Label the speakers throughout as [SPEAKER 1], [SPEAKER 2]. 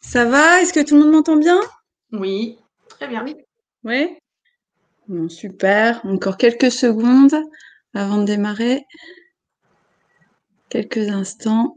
[SPEAKER 1] Ça va? Est-ce que tout le monde m'entend bien?
[SPEAKER 2] Oui, très bien.
[SPEAKER 1] Oui? Bon, super. Encore quelques secondes avant de démarrer. Quelques instants.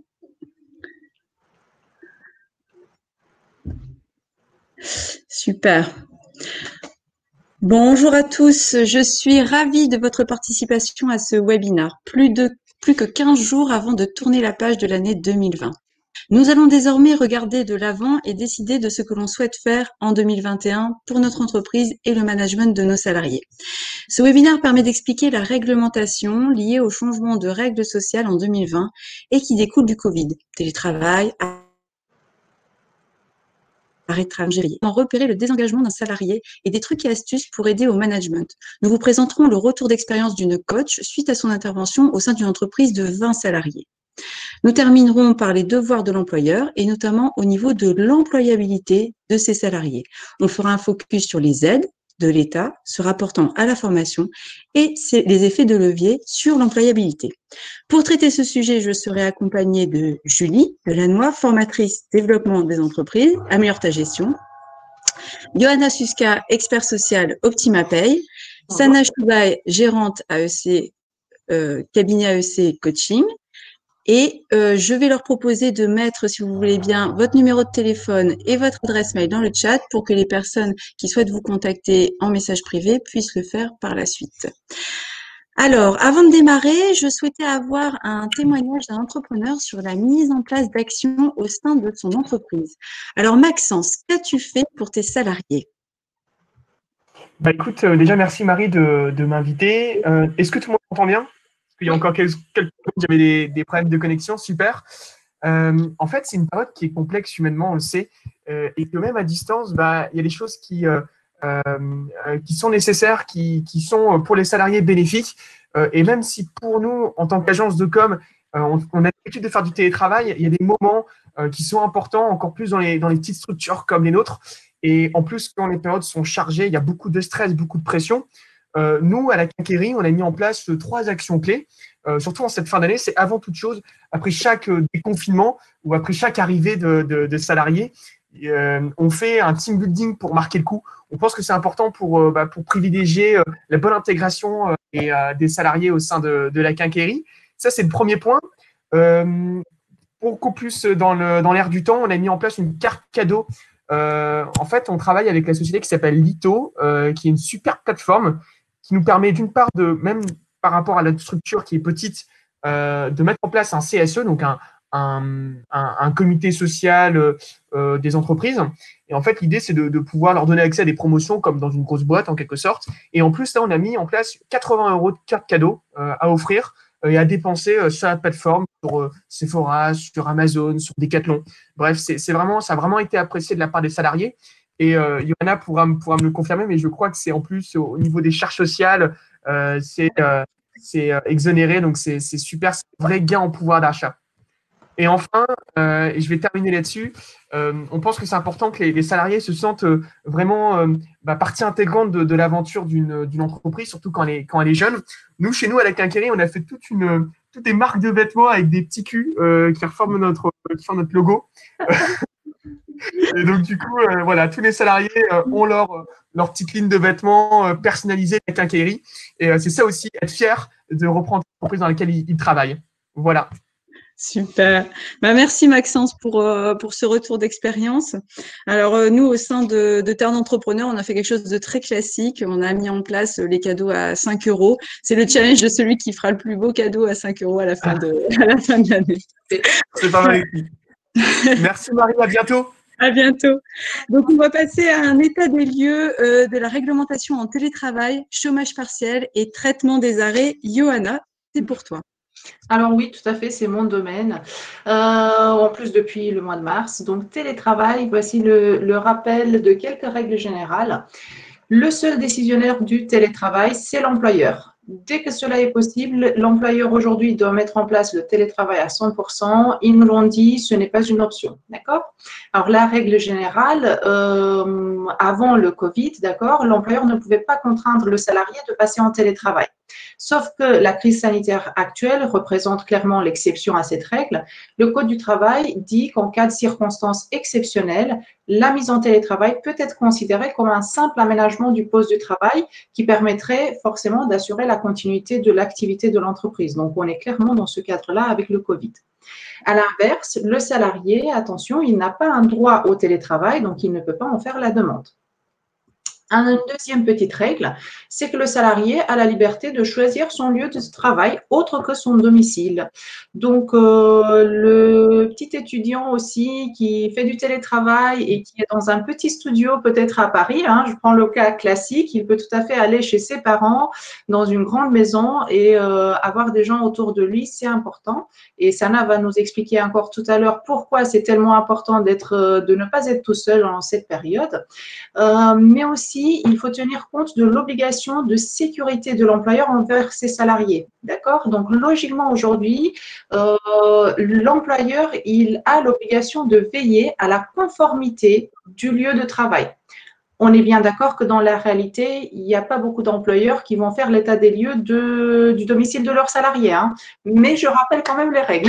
[SPEAKER 1] Super. Bonjour à tous. Je suis ravie de votre participation à ce webinaire. Plus que 15 jours avant de tourner la page de l'année 2020. Nous allons désormais regarder de l'avant et décider de ce que l'on souhaite faire en 2021 pour notre entreprise et le management de nos salariés. Ce webinaire permet d'expliquer la réglementation liée au changement de règles sociales en 2020 et qui découle du Covid, télétravail, arrêt de travail, en repérer le désengagement d'un salarié et des trucs et astuces pour aider au management. Nous vous présenterons le retour d'expérience d'une coach suite à son intervention au sein d'une entreprise de 20 salariés. Nous terminerons par les devoirs de l'employeur et notamment au niveau de l'employabilité de ses salariés. On fera un focus sur les aides de l'État se rapportant à la formation et les effets de levier sur l'employabilité. Pour traiter ce sujet, je serai accompagnée de Julie Delannoy, formatrice développement des entreprises, améliore ta gestion, Johanna Suska, expert social Optima Pay,
[SPEAKER 2] Bonjour.
[SPEAKER 1] Sana Choubaï, gérante AEC, cabinet AEC Coaching, et je vais leur proposer de mettre, si vous voulez bien, votre numéro de téléphone et votre adresse mail dans le chat pour que les personnes qui souhaitent vous contacter en message privé puissent le faire par la suite. Alors, avant de démarrer, je souhaitais avoir un témoignage d'un entrepreneur sur la mise en place d'actions au sein de son entreprise. Alors, Maxence, qu'as-tu fait pour tes salariés?
[SPEAKER 3] Bah écoute, déjà merci Marie de m'inviter. Est-ce que tout le monde m'entend bien? Parce qu'il y a encore quelques secondes, j'avais des problèmes de connexion, super. En fait, c'est une période qui est complexe humainement, on le sait, et que même à distance, bah, il y a des choses qui sont nécessaires, qui sont pour les salariés bénéfiques. Et même si pour nous, en tant qu'agence de com, on a l'habitude de faire du télétravail, il y a des moments qui sont importants, encore plus dans les petites structures comme les nôtres. Et en plus, quand les périodes sont chargées, il y a beaucoup de stress, beaucoup de pression. Nous, à la Quincaillerie, on a mis en place 3 actions clés. Surtout en cette fin d'année, c'est avant toute chose, après chaque déconfinement ou après chaque arrivée de salariés, on fait un team building pour marquer le coup. On pense que c'est important pour privilégier la bonne intégration des salariés au sein de la Quincaillerie. Ça, c'est le premier point. Beaucoup plus dans l'air du temps, on a mis en place une carte cadeau. En fait, on travaille avec la société qui s'appelle Lito, qui est une super plateforme qui nous permet d'une part même par rapport à la structure qui est petite, de mettre en place un CSE, donc un comité social des entreprises. Et en fait, l'idée, c'est de pouvoir leur donner accès à des promotions comme dans une grosse boîte, en quelque sorte. Et en plus, là, on a mis en place 80 € de carte cadeau à offrir et à dépenser sur la plateforme, sur Sephora, sur Amazon, sur Decathlon. Bref, ça a vraiment été apprécié de la part des salariés. Et Johanna pourra me le confirmer, mais je crois que c'est en plus au niveau des charges sociales, c'est exonéré, donc c'est super, c'est un vrai gain en pouvoir d'achat. Et enfin, et je vais terminer là-dessus, on pense que c'est important que les salariés se sentent vraiment partie intégrante de l'aventure d'une entreprise, surtout quand elle est jeune. Nous, chez nous, à la Quincaillerie, on a fait toutes des marques de vêtements avec des petits culs qui forment notre logo. Et donc, du coup, voilà, tous les salariés ont leur petite ligne de vêtements personnalisée à la Quincaillerie. Et c'est ça aussi, être fier de reprendre l'entreprise dans laquelle ils travaillent. Voilà.
[SPEAKER 1] Super. Merci Maxence pour ce retour d'expérience. Alors nous, au sein de Terre d'entrepreneurs, on a fait quelque chose de très classique. On a mis en place les cadeaux à 5 euros. C'est le challenge de celui qui fera le plus beau cadeau à 5 euros à la fin de l'année.
[SPEAKER 3] C'est pas mal écrit. Merci Marie, à bientôt.
[SPEAKER 1] À bientôt. Donc, on va passer à un état des lieux de la réglementation en télétravail, chômage partiel et traitement des arrêts. Johanna, c'est pour toi.
[SPEAKER 2] Alors oui, tout à fait, c'est mon domaine. En plus, depuis le mois de mars. Donc, télétravail, voici le rappel de quelques règles générales. Le seul décisionnaire du télétravail, c'est l'employeur. Dès que cela est possible, l'employeur aujourd'hui doit mettre en place le télétravail à 100%. Ils nous l'ont dit, ce n'est pas une option. D'accord? Alors, la règle générale, avant le Covid, d'accord, l'employeur ne pouvait pas contraindre le salarié de passer en télétravail. Sauf que la crise sanitaire actuelle représente clairement l'exception à cette règle. Le Code du travail dit qu'en cas de circonstances exceptionnelles, la mise en télétravail peut être considérée comme un simple aménagement du poste de travail qui permettrait forcément d'assurer la continuité de l'activité de l'entreprise. Donc, on est clairement dans ce cadre-là avec le Covid. À l'inverse, le salarié, attention, il n'a pas un droit au télétravail, donc il ne peut pas en faire la demande. Une deuxième petite règle, c'est que le salarié a la liberté de choisir son lieu de travail autre que son domicile. Donc, le petit étudiant aussi qui fait du télétravail et qui est dans un petit studio peut-être à Paris, hein, je prends le cas classique, il peut tout à fait aller chez ses parents dans une grande maison et avoir des gens autour de lui, c'est important. Et Sana va nous expliquer encore tout à l'heure pourquoi c'est tellement important de ne pas être tout seul en cette période. Mais aussi, il faut tenir compte de l'obligation de sécurité de l'employeur envers ses salariés. D'accord? Donc, logiquement, aujourd'hui, l'employeur, il a l'obligation de veiller à la conformité du lieu de travail. On est bien d'accord que dans la réalité, il n'y a pas beaucoup d'employeurs qui vont faire l'état des lieux du domicile de leurs salariés, hein. Mais je rappelle quand même les règles.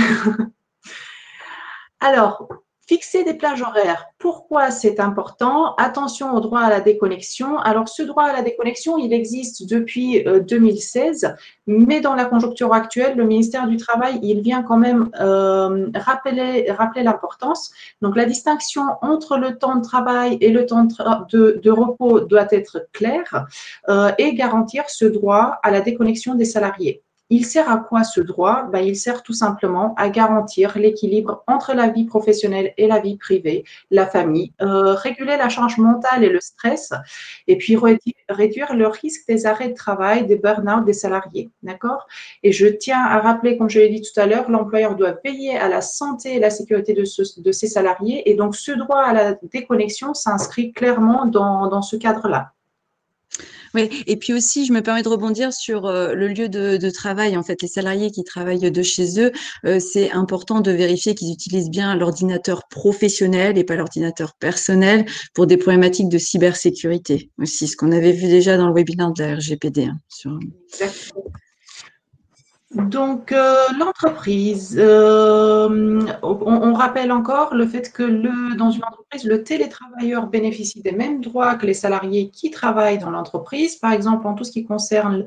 [SPEAKER 2] Alors, fixer des plages horaires, pourquoi c'est important? Attention au droit à la déconnexion. Alors, ce droit à la déconnexion, il existe depuis 2016, mais dans la conjoncture actuelle, le ministère du Travail, il vient quand même rappeler l'importance. Donc, la distinction entre le temps de travail et le temps de repos doit être claire et garantir ce droit à la déconnexion des salariés. Il sert à quoi ce droit? Il sert tout simplement à garantir l'équilibre entre la vie professionnelle et la vie privée, la famille, réguler la charge mentale et le stress, et puis réduire le risque des arrêts de travail, des burn-out des salariés. D'accord? Et je tiens à rappeler, comme je l'ai dit tout à l'heure, l'employeur doit veiller à la santé et la sécurité de ses salariés, et donc ce droit à la déconnexion s'inscrit clairement dans ce cadre-là.
[SPEAKER 1] Oui, et puis aussi, je me permets de rebondir sur le lieu de travail. En fait, les salariés qui travaillent de chez eux, c'est important de vérifier qu'ils utilisent bien l'ordinateur professionnel et pas l'ordinateur personnel pour des problématiques de cybersécurité aussi, ce qu'on avait vu déjà dans le webinaire de la RGPD. Hein,
[SPEAKER 2] Exactement. Donc, l'entreprise, on rappelle encore le fait que dans une entreprise, le télétravailleur bénéficie des mêmes droits que les salariés qui travaillent dans l'entreprise, par exemple en tout ce qui concerne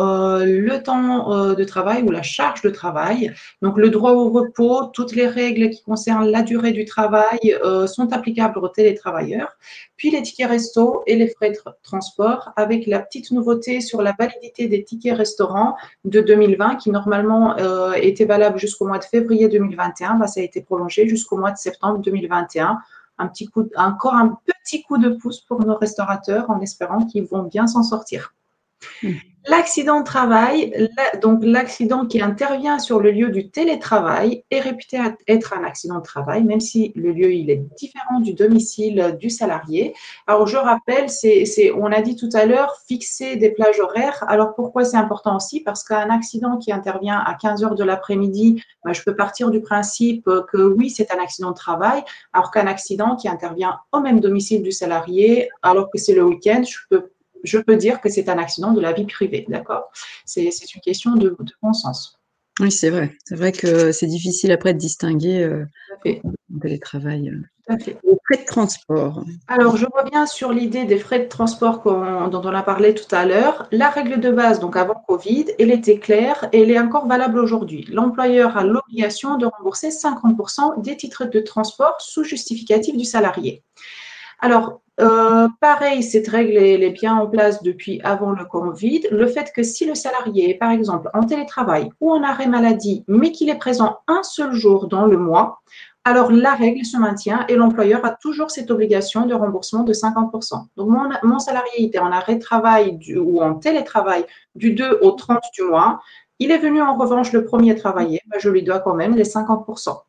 [SPEAKER 2] le temps de travail ou la charge de travail. Donc, le droit au repos, toutes les règles qui concernent la durée du travail sont applicables aux télétravailleurs. Puis les tickets resto et les frais de transport, avec la petite nouveauté sur la validité des tickets restaurants de 2020 qui normalement était valable jusqu'au mois de février 2021, ça a été prolongé jusqu'au mois de septembre 2021. Encore un petit coup de pouce pour nos restaurateurs en espérant qu'ils vont bien s'en sortir. L'accident de travail, donc l'accident qui intervient sur le lieu du télétravail est réputé être un accident de travail, même si le lieu il est différent du domicile du salarié. Alors je rappelle, on a dit tout à l'heure, fixer des plages horaires. Alors pourquoi c'est important aussi? Parce qu'un accident qui intervient à 15 heures de l'après-midi, je peux partir du principe que oui, c'est un accident de travail, alors qu'un accident qui intervient au même domicile du salarié, alors que c'est le week-end, je peux dire que c'est un accident de la vie privée, d'accord? C'est une question de bon sens.
[SPEAKER 1] Oui, c'est vrai. C'est vrai que c'est difficile après de distinguer le télétravail.
[SPEAKER 2] Tout à fait.
[SPEAKER 1] Les frais de transport.
[SPEAKER 2] Alors, je reviens sur l'idée des frais de transport dont on a parlé tout à l'heure. La règle de base, donc avant Covid, elle était claire et elle est encore valable aujourd'hui. L'employeur a l'obligation de rembourser 50% des titres de transport sous justificatif du salarié. Alors, pareil, cette règle elle est bien en place depuis avant le Covid. Le fait que si le salarié est, par exemple, en télétravail ou en arrêt maladie, mais qu'il est présent un seul jour dans le mois, alors la règle se maintient et l'employeur a toujours cette obligation de remboursement de 50%. Donc, mon salarié était en arrêt de travail ou en télétravail du 2 au 30 du mois. Il est venu en revanche le premier travailler, je lui dois quand même les 50%.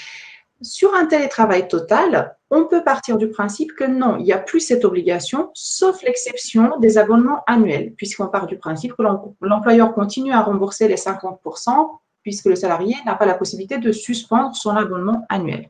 [SPEAKER 2] Sur un télétravail total, on peut partir du principe que non, il n'y a plus cette obligation, sauf l'exception des abonnements annuels, puisqu'on part du principe que l'employeur continue à rembourser les 50%, puisque le salarié n'a pas la possibilité de suspendre son abonnement annuel.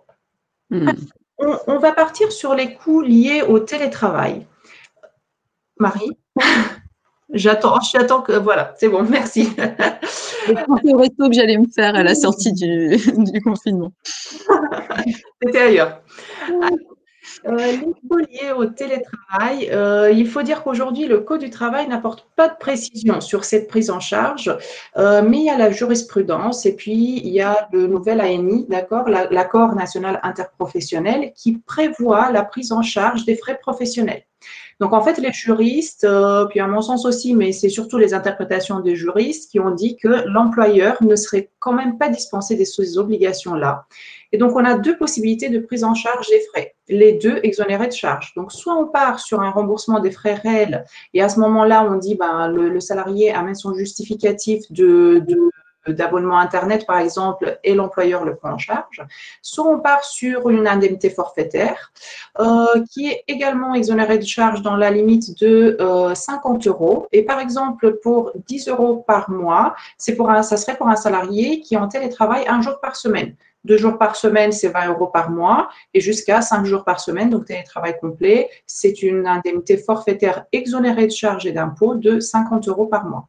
[SPEAKER 2] On va partir sur les coûts liés au télétravail. Marie? J'attends que… Voilà, c'est bon, merci.
[SPEAKER 1] J'ai pensé au resto que j'allais me faire à la sortie du confinement.
[SPEAKER 2] C'était ailleurs. L'info liée au télétravail, il faut dire qu'aujourd'hui, le Code du travail n'apporte pas de précision sur cette prise en charge, mais il y a la jurisprudence et puis il y a le nouvel ANI, d'accord, l'accord national interprofessionnel qui prévoit la prise en charge des frais professionnels. Donc, en fait, les juristes, puis à mon sens aussi, mais c'est surtout les interprétations des juristes qui ont dit que l'employeur ne serait quand même pas dispensé de ces obligations-là. Et donc, on a deux possibilités de prise en charge des frais. Les deux exonérés de charges. Donc, soit on part sur un remboursement des frais réels et à ce moment-là, on dit ben, le salarié amène son justificatif d'abonnement Internet, par exemple, et l'employeur le prend en charge. Soit on part sur une indemnité forfaitaire qui est également exonérée de charges dans la limite de 50 €. Et par exemple, pour 10 € par mois, ça serait pour un salarié qui est en télétravail 1 jour par semaine. 2 jours par semaine, c'est 20 € par mois et jusqu'à 5 jours par semaine, donc télétravail complet, c'est une indemnité forfaitaire exonérée de charges et d'impôts de 50 € par mois.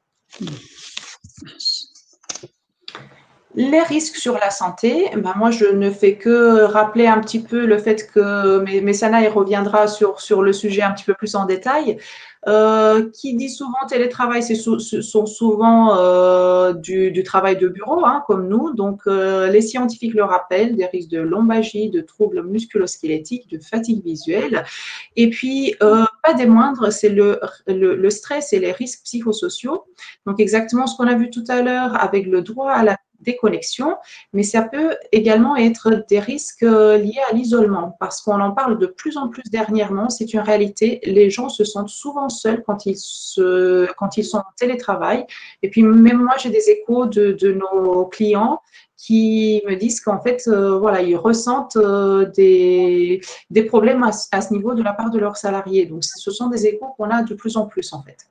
[SPEAKER 2] Les risques sur la santé, ben moi, je ne fais que rappeler un petit peu le fait que, mais Sana, il reviendra sur le sujet un petit peu plus en détail. Qui dit souvent télétravail, ce sont souvent du travail de bureau, hein, comme nous. Donc, les scientifiques le rappellent, des risques de lombalgie, de troubles musculo-squelettiques, de fatigue visuelle. Et puis, pas des moindres, c'est le stress et les risques psychosociaux. Donc, exactement ce qu'on a vu tout à l'heure avec le droit à la déconnexion, mais ça peut également être des risques liés à l'isolement, parce qu'on en parle de plus en plus dernièrement, c'est une réalité, les gens se sentent souvent seuls quand ils sont en télétravail, et puis même moi j'ai des échos de nos clients qui me disent qu'en fait, voilà, ils ressentent des problèmes à ce niveau de la part de leurs salariés, donc ce sont des échos qu'on a de plus en plus en fait.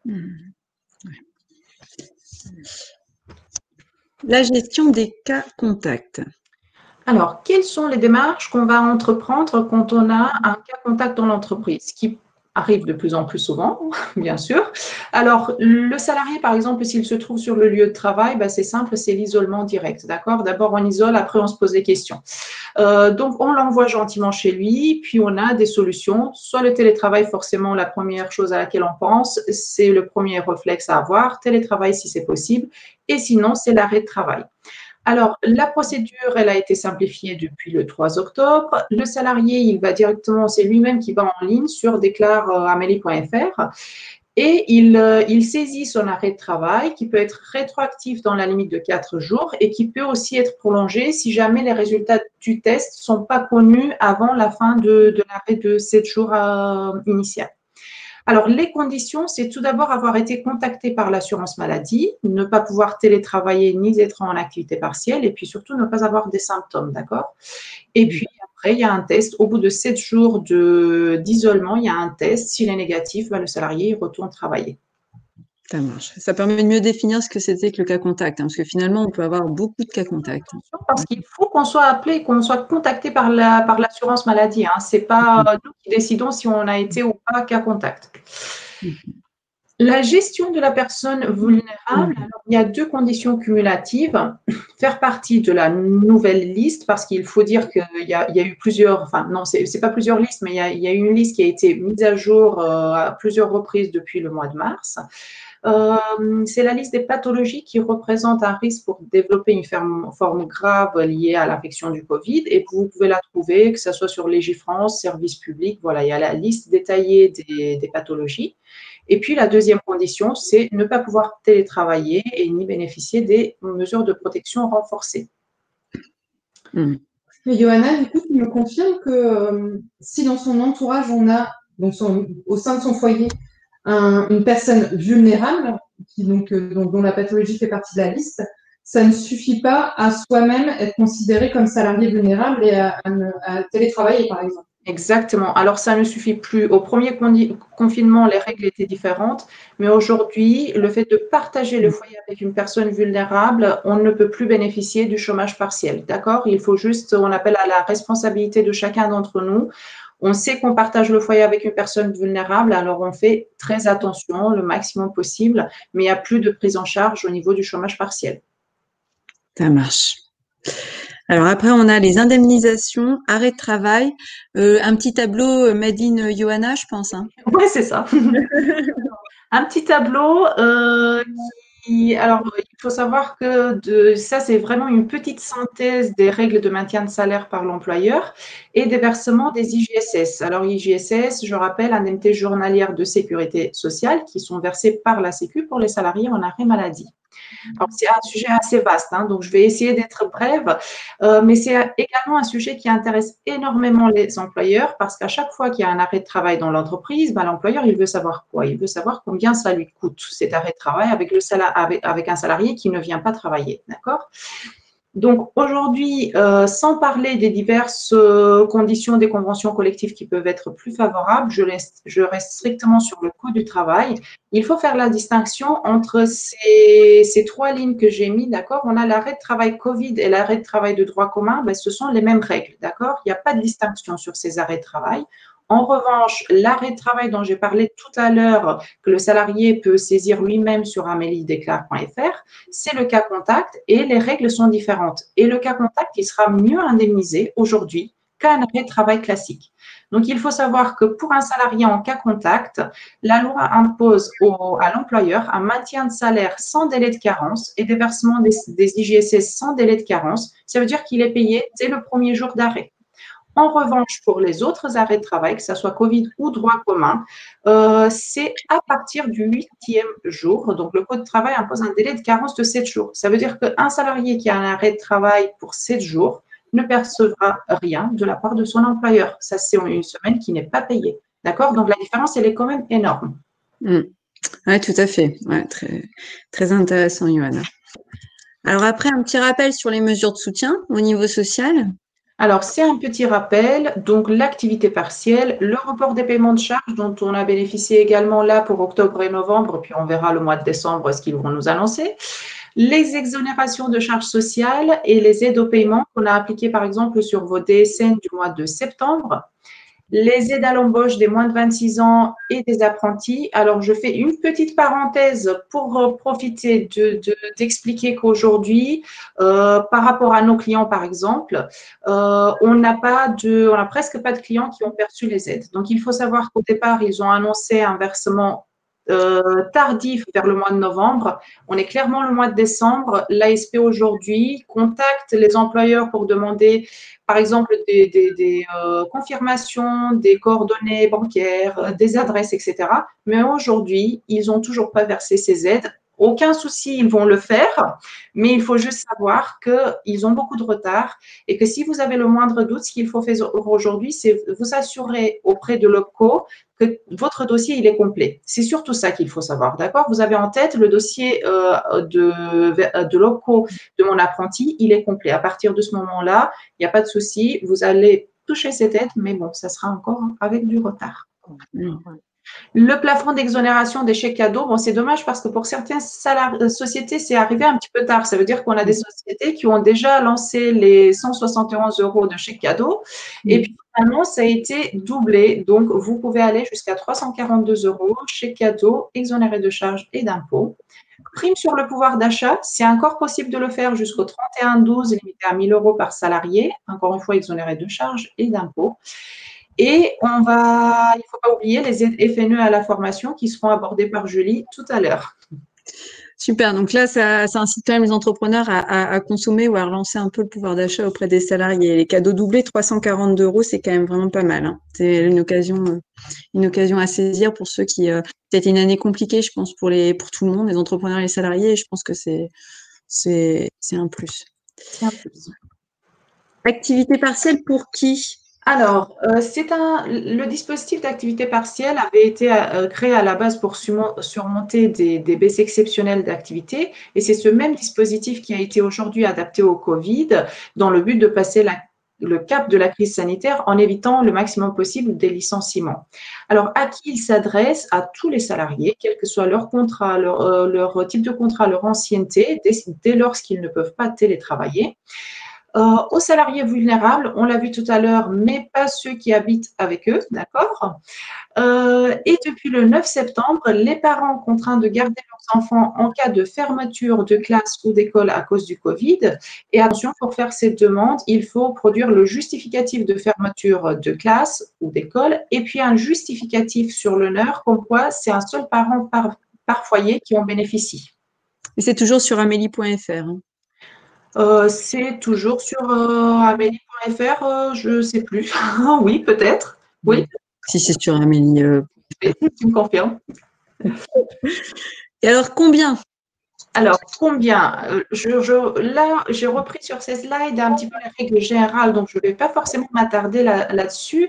[SPEAKER 1] La gestion des cas contacts.
[SPEAKER 2] Alors, quelles sont les démarches qu'on va entreprendre quand on a un cas contact dans l'entreprise, qui arrive de plus en plus souvent, bien sûr. Alors, le salarié, par exemple, s'il se trouve sur le lieu de travail, ben, c'est simple, c'est l'isolement direct, d'accord? D'abord, on isole, après, on se pose des questions. Donc, on l'envoie gentiment chez lui, puis on a des solutions. Soit le télétravail, forcément, la première chose à laquelle on pense, c'est le premier réflexe à avoir, télétravail si c'est possible, et sinon, c'est l'arrêt de travail. Alors, la procédure, elle a été simplifiée depuis le 3 octobre. Le salarié, il va directement, c'est lui-même qui va en ligne sur déclareamélie.fr et il saisit son arrêt de travail qui peut être rétroactif dans la limite de 4 jours et qui peut aussi être prolongé si jamais les résultats du test ne sont pas connus avant la fin de l'arrêt de 7 jours initial. Alors, les conditions, c'est tout d'abord avoir été contacté par l'assurance maladie, ne pas pouvoir télétravailler ni être en activité partielle et puis surtout ne pas avoir des symptômes, d'accord? Et puis après, il y a un test. Au bout de 7 jours d'isolement, il y a un test. S'il est négatif, ben, le salarié il retourne travailler.
[SPEAKER 1] Ça marche. Ça permet de mieux définir ce que c'était que le cas contact, hein, parce que finalement, on peut avoir beaucoup de cas contacts.
[SPEAKER 2] Parce qu'il faut qu'on soit appelé, qu'on soit contacté par l'assurance maladie. Hein. Ce n'est pas nous qui décidons si on a été ou pas cas contact. La gestion de la personne vulnérable, alors, il y a 2 conditions cumulatives. Faire partie de la nouvelle liste, parce qu'il faut dire qu'il y a eu plusieurs, enfin non, c'est pas plusieurs listes, mais il y a eu une liste qui a été mise à jour à plusieurs reprises depuis le mois de mars. C'est la liste des pathologies qui représentent un risque pour développer une forme grave liée à l'infection du Covid. Et vous pouvez la trouver, que ce soit sur Légifrance, service public. Voilà, il y a la liste détaillée des pathologies. Et puis, la deuxième condition, c'est ne pas pouvoir télétravailler et ni bénéficier des mesures de protection renforcées.
[SPEAKER 4] Mais Johanna, du coup, tu me confirmes que si dans son entourage, on a, donc au sein de son foyer, une personne vulnérable, dont la pathologie fait partie de la liste, ça ne suffit pas à soi-même être considéré comme salarié vulnérable et à télétravailler, par exemple.
[SPEAKER 2] Exactement. Alors, ça ne suffit plus. Au premier confinement, les règles étaient différentes, mais aujourd'hui, le fait de partager le foyer avec une personne vulnérable, on ne peut plus bénéficier du chômage partiel. D'accord? Il faut juste, on appelle à la responsabilité de chacun d'entre nous. On sait qu'on partage le foyer avec une personne vulnérable, alors on fait très attention le maximum possible, mais il n'y a plus de prise en charge au niveau du chômage partiel.
[SPEAKER 1] Ça marche. Alors après, on a les indemnisations, arrêt de travail, un petit tableau made in Johanna, je pense. Hein.
[SPEAKER 2] Oui, c'est ça. Un petit tableau alors, il faut savoir que ça, c'est vraiment une petite synthèse des règles de maintien de salaire par l'employeur et des versements des IJSS. Alors, IJSS, je rappelle, indemnités journalières de sécurité sociale qui sont versées par la Sécu pour les salariés en arrêt maladie. Alors, c'est un sujet assez vaste, hein, donc je vais essayer d'être brève, mais c'est également un sujet qui intéresse énormément les employeurs parce qu'à chaque fois qu'il y a un arrêt de travail dans l'entreprise, l'employeur, il veut savoir quoi? Il veut savoir combien ça lui coûte, cet arrêt de travail avec un salarié qui ne vient pas travailler, d'accord? Donc aujourd'hui, sans parler des diverses conditions des conventions collectives qui peuvent être plus favorables, je reste strictement sur le coût du travail. Il faut faire la distinction entre ces trois lignes que j'ai mis, d'accord? On a l'arrêt de travail Covid et l'arrêt de travail de droit commun, ce sont les mêmes règles, d'accord? Il n'y a pas de distinction sur ces arrêts de travail. En revanche, l'arrêt de travail dont j'ai parlé tout à l'heure, que le salarié peut saisir lui-même sur ameliedéclare.fr, c'est le cas contact et les règles sont différentes. Et le cas contact, il sera mieux indemnisé aujourd'hui qu'un arrêt de travail classique. Donc, il faut savoir que pour un salarié en cas contact, la loi impose à l'employeur un maintien de salaire sans délai de carence et des versements des IJSS sans délai de carence. Ça veut dire qu'il est payé dès le premier jour d'arrêt. En revanche, pour les autres arrêts de travail, que ce soit Covid ou droit commun, c'est à partir du 8e jour. Donc, le Code du travail impose un délai de carence de 7 jours. Ça veut dire qu'un salarié qui a un arrêt de travail pour 7 jours ne percevra rien de la part de son employeur. Ça, c'est une semaine qui n'est pas payée. D'accord? Donc, la différence, elle est quand même énorme.
[SPEAKER 1] Oui, tout à fait. Ouais, très, très intéressant, Johanna. Alors après, un petit rappel sur les mesures de soutien au niveau social.
[SPEAKER 2] Alors, c'est un petit rappel, donc l'activité partielle, le report des paiements de charges dont on a bénéficié également là pour octobre et novembre, puis on verra le mois de décembre ce qu'ils vont nous annoncer, les exonérations de charges sociales et les aides au paiement qu'on a appliquées par exemple sur vos DSN du mois de septembre, les aides à l'embauche des moins de 26 ans et des apprentis. Alors, je fais une petite parenthèse pour profiter d'expliquer qu'aujourd'hui, par rapport à nos clients, par exemple, on n'a presque pas de clients qui ont perçu les aides. Donc, il faut savoir qu'au départ, ils ont annoncé un versement tardif vers le mois de novembre. On est clairement le mois de décembre. L'ASP aujourd'hui contacte les employeurs pour demander, par exemple, des confirmations, des coordonnées bancaires, des adresses, etc. Mais aujourd'hui, ils n'ont toujours pas versé ces aides. Aucun souci, ils vont le faire, mais il faut juste savoir qu'ils ont beaucoup de retard et que si vous avez le moindre doute, ce qu'il faut faire aujourd'hui, c'est vous assurer auprès de l'OPCO que votre dossier, il est complet. C'est surtout ça qu'il faut savoir, d'accord? Vous avez en tête le dossier de l'OPCO de mon apprenti, il est complet. À partir de ce moment-là, il n'y a pas de souci, vous allez toucher cette aide, mais bon, ça sera encore avec du retard. Le plafond d'exonération des chèques cadeaux, c'est dommage parce que pour certaines sociétés, c'est arrivé un petit peu tard. Ça veut dire qu'on a des sociétés qui ont déjà lancé les 171 € de chèques cadeaux et puis finalement, ça a été doublé. Donc, vous pouvez aller jusqu'à 342 € chèques cadeaux, exonérés de charges et d'impôts. Prime sur le pouvoir d'achat, c'est encore possible de le faire jusqu'au 31/12, limité à 1 000 € par salarié, encore une fois exonéré de charges et d'impôts. Et il ne faut pas oublier les aides FNE à la formation qui seront abordées par Julie tout à l'heure.
[SPEAKER 1] Super, donc là, ça incite quand même les entrepreneurs à consommer ou à relancer un peu le pouvoir d'achat auprès des salariés. Les cadeaux doublés, 342 €, c'est quand même vraiment pas mal. Hein. C'est une occasion à saisir pour ceux qui… C'était une année compliquée, je pense, pour tout le monde, les entrepreneurs et les salariés. Et je pense que c'est un plus.
[SPEAKER 2] C'est un plus.
[SPEAKER 1] Activité partielle pour qui ?
[SPEAKER 2] Alors, le dispositif d'activité partielle avait été créé à la base pour surmonter des baisses exceptionnelles d'activité et c'est ce même dispositif qui a été aujourd'hui adapté au Covid dans le but de passer le cap de la crise sanitaire en évitant le maximum possible des licenciements. Alors, à qui il s'adresse? À tous les salariés, quel que soit leur contrat, leur type de contrat, leur ancienneté, dès lors qu'ils ne peuvent pas télétravailler. Aux salariés vulnérables, on l'a vu tout à l'heure, mais pas ceux qui habitent avec eux, d'accord? Et depuis le 9 septembre, les parents contraints de garder leurs enfants en cas de fermeture de classe ou d'école à cause du Covid. Et attention, pour faire cette demande, il faut produire le justificatif de fermeture de classe ou d'école et puis un justificatif sur l'honneur, comme quoi c'est un seul parent par foyer qui en bénéficie.
[SPEAKER 1] Et c'est toujours sur amélie.fr. Hein.
[SPEAKER 2] C'est toujours sur amélie.fr, je ne sais plus. Oui, peut-être. Oui.
[SPEAKER 1] Si c'est sur Amélie.
[SPEAKER 2] Tu me confirmes.
[SPEAKER 1] Et alors, combien?
[SPEAKER 2] Alors, combien? Là, j'ai repris sur ces slides un petit peu les règles générales, donc je ne vais pas forcément m'attarder là-dessus.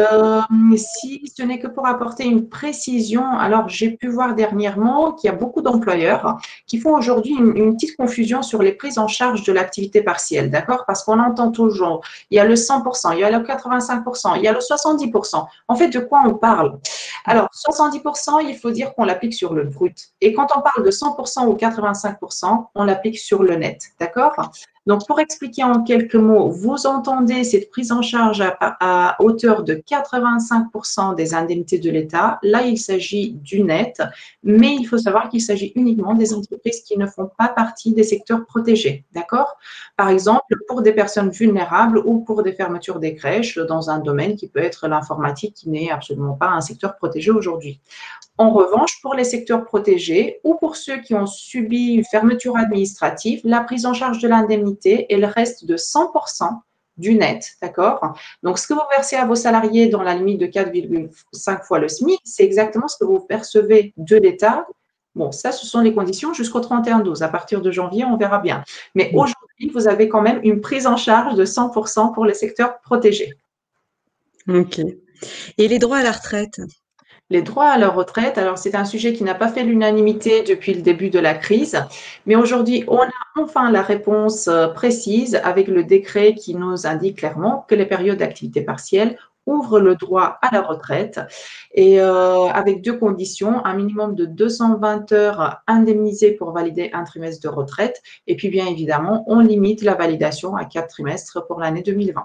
[SPEAKER 2] Si ce n'est que pour apporter une précision, alors j'ai pu voir dernièrement qu'il y a beaucoup d'employeurs qui font aujourd'hui une petite confusion sur les prises en charge de l'activité partielle, d'accord? Parce qu'on entend toujours, il y a le 100%, il y a le 85%, il y a le 70%. En fait, de quoi on parle? Alors, 70%, il faut dire qu'on l'applique sur le brut. Et quand on parle de 100% ou 85%, on l'applique sur le net. D'accord? Donc, pour expliquer en quelques mots, vous entendez cette prise en charge à hauteur de 85% des indemnités de l'État. Là, il s'agit du net, mais il faut savoir qu'il s'agit uniquement des entreprises qui ne font pas partie des secteurs protégés. D'accord? Par exemple, pour des personnes vulnérables ou pour des fermetures des crèches dans un domaine qui peut être l'informatique, qui n'est absolument pas un secteur protégé aujourd'hui. En revanche, pour les secteurs protégés ou pour ceux qui ont subi une fermeture administrative, la prise en charge de l'indemnité, elle reste de 100% du net, d'accord? Donc, ce que vous versez à vos salariés dans la limite de 4,5 fois le SMIC, c'est exactement ce que vous percevez de l'État. Bon, ça, ce sont les conditions jusqu'au 31/12. À partir de janvier, on verra bien. Mais aujourd'hui, vous avez quand même une prise en charge de 100% pour les secteurs protégés.
[SPEAKER 1] Ok. Et les droits à la retraite?
[SPEAKER 2] Les droits à la retraite, alors c'est un sujet qui n'a pas fait l'unanimité depuis le début de la crise, mais aujourd'hui, on a enfin la réponse précise avec le décret qui nous indique clairement que les périodes d'activité partielle ouvrent le droit à la retraite et avec deux conditions, un minimum de 220 heures indemnisées pour valider un trimestre de retraite et puis bien évidemment, on limite la validation à 4 trimestres pour l'année 2020.